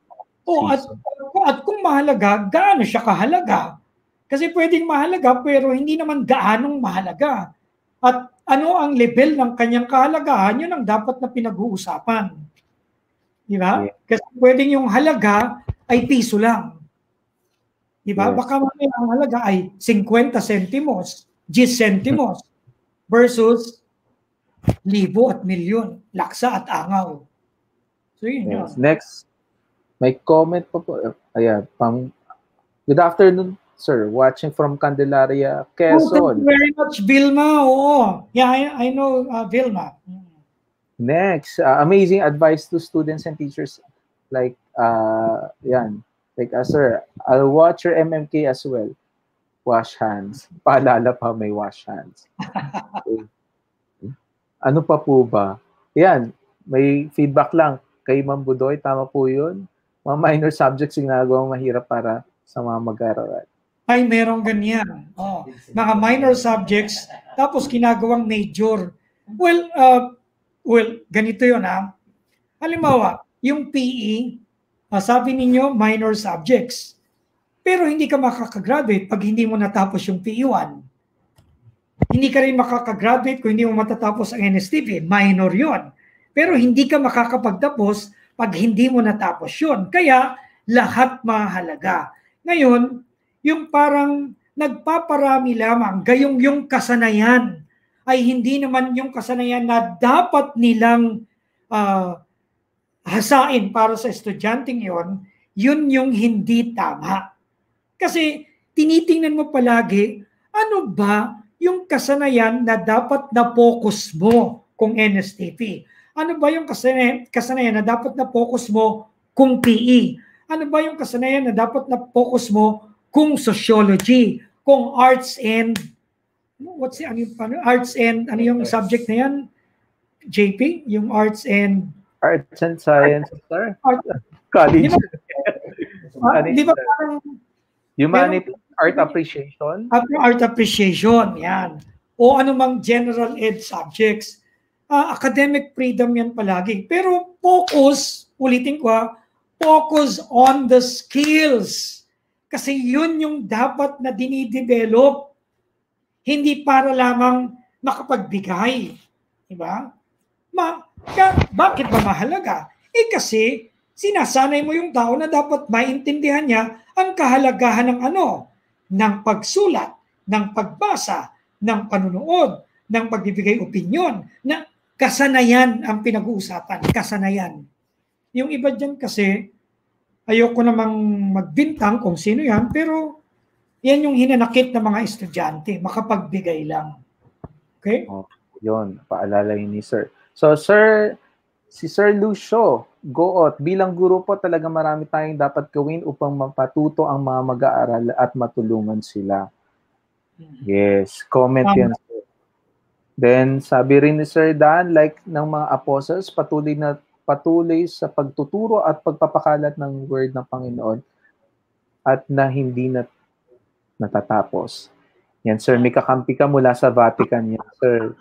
At kung mahalaga, gaano siya kahalaga? Kasi pwedeng mahalaga pero hindi naman gaanong mahalaga. At ano ang level ng kanyang kahalagahan, yun ang dapat na pinag-uusapan. Di ba? Yeah. Kasi pwedeng yung halaga ay piso lang. Di ba? Yes. Baka mamaya ang halaga ay 50 centimos, 10 centimos versus libo at milyon, laksa at angaw. So yun yun. Next, may comment po. Ayan, good afternoon, sir. Watching from Candelaria, Quezon. Thank you very much, Vilma. Oo. Yeah, I know Vilma. Next, amazing advice to students and teachers. Like, yan. Like, sir, I'll watch your MMK as well. Wash hands. Paalala pa, may wash hands. Okay. Ano pa po ba? Yan, may feedback lang kay Ma'am Budoy. Tama po yun. Mga minor subjects yung ginagawang mahirap para sa mga mag-aaral. Ay, merong ganyan. Oh, mga minor subjects, tapos ginagawang major. Well, ganito yun ha. Halimbawa, yung PE, sabi ninyo minor subjects. Pero hindi ka makakagraduate pag hindi mo natapos yung PE1. Hindi ka rin makakagraduate kung hindi mo matatapos ang NSTP. Minor yon. Pero hindi ka makakapagtapos pag hindi mo natapos yun. Kaya, lahat mahalaga. Ngayon, yung parang nagpaparami lamang, gayong yung kasanayan ay hindi naman yung kasanayan na dapat nilang hasain para sa estudyanteng yon, yun yung hindi tama. Kasi tinitingnan mo palagi, ano ba yung kasanayan na dapat na focus mo kung NSTP? Ano ba yung kasanayan na dapat na focus mo kung PE? Ano ba yung kasanayan na dapat na focus mo kung sociology, kung arts and ano yung subject na yan? JP, yung arts and science, sir. College. Di ba parang humanity, art appreciation. Art appreciation, yan. O anumang general ed subjects. Academic freedom yan palagi. Pero focus, ulitin ko focus on the skills. Kasi yun yung dapat na dinidevelop. Hindi para lamang makapagbigay. Diba? Bakit ba mahalaga? Kasi sinasanay mo yung tao na dapat maintindihan niya ang kahalagahan ng ng pagsulat, ng pagbasa, ng panunood, ng pagbibigay opinyon, na kasanayan ang pinag-uusapan, kasanayan. Yung iba dyan kasi, ayoko namang magbintang kung sino yan, pero yan yung hinanakit ng mga estudyante, makapagbigay lang. Okay? Oh, yun, paalala yun ni sir. So, sir, si Sir Lucio Goot, bilang guro po talaga marami tayong dapat gawin upang mapatuto ang mga mag-aaral at matulungan sila. Yes, comment yan. Then, sabi rin ni Sir Dan, like ng mga apostles, patuloy sa pagtuturo at pagpapakalat ng word ng Panginoon at na hindi natatapos. Yan, sir, may kakampi ka mula sa Vatican yan, sir.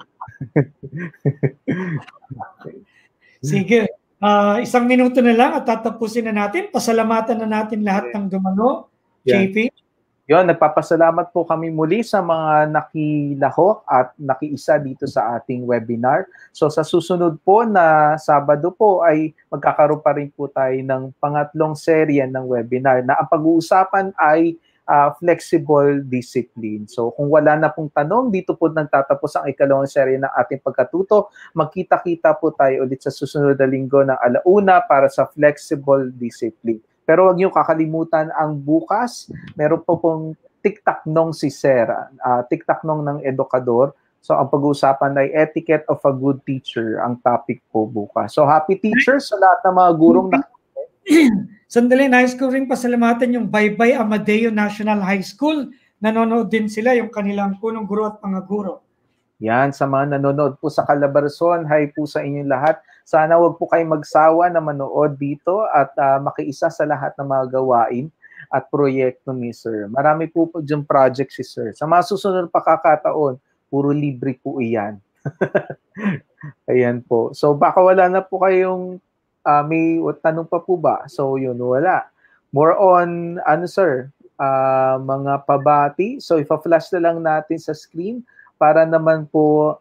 Sige. 1 minuto na lang at tatapusin na natin. Pasalamatan na natin lahat ng dumano. Yeah. JP? Yon, nagpapasalamat po kami muli sa mga nakilahok at nakiisa dito sa ating webinar. So sa susunod po na Sabado po ay magkakaroon pa rin po tayo ng pangatlong serye ng webinar na ang pag-uusapan ay flexible discipline. So kung wala na pong tanong, dito po nagtatapos ang ikalawang serye ng ating pagkatuto. Magkita-kita po tayo ulit sa susunod na linggo ng 1:00 para sa flexible discipline. Pero huwag niyo kakalimutan ang bukas, meron po pong tiktaknong si Sarah, tiktaknong ng edukador. So ang pag-uusapan ay etiquette of a good teacher, ang topic po bukas. So happy teachers sa lahat ng mga gurong Sandali, nais ko rin pasalamatan yung Baybay Amadeo National High School. Nanonood din sila, yung kanilang punong guro at mga guro. Yan, sa mga nanonood po sa Calabarzon, hi po sa inyong lahat. Sana wag po kayong magsawa na manood dito at makiisa sa lahat ng mga gawain at proyekto ni Sir. Marami po dyan project si Sir. Sa mga susunod pakakataon, puro libre po iyan. Ayan po. So baka wala na po kayong may tanong pa po ba? So yun, wala. more on, ano sir, mga pabati. So, ipa-flash na lang natin sa screen para naman po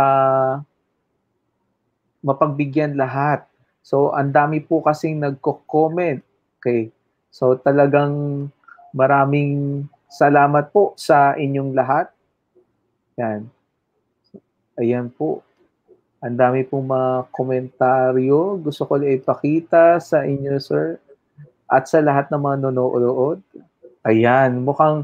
mapagbigyan lahat. So, ang dami po kasing nagko-comment. Okay. So, talagang maraming salamat po sa inyong lahat. Yan. Ayan po. Ang dami pong mga komentaryo. Gusto ko ipakita sa inyo, sir. At sa lahat ng mga nanonood. Ayan. Mukhang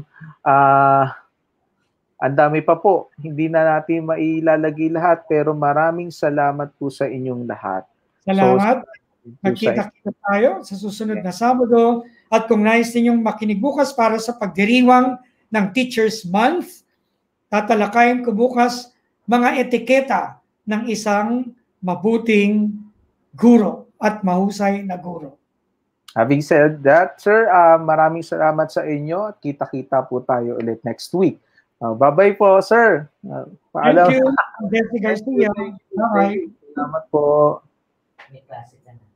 ang dami pa po. Hindi na natin mailalagay lahat, pero maraming salamat po sa inyong lahat. Salamat. Magkita-kita tayo sa susunod na Sabado. At kung nais ninyong makinig bukas para sa pagdiriwang ng Teachers Month, tatalakayin ko bukas mga etiketa ng isang mabuting guro at mahusay na guro. Having said that, sir, maraming salamat sa inyo at kita-kita po tayo ulit next week. Bye-bye po, sir. Paalam. Thank you. Jesse Garcia. Bye-bye. Salamat po. May klase ka na.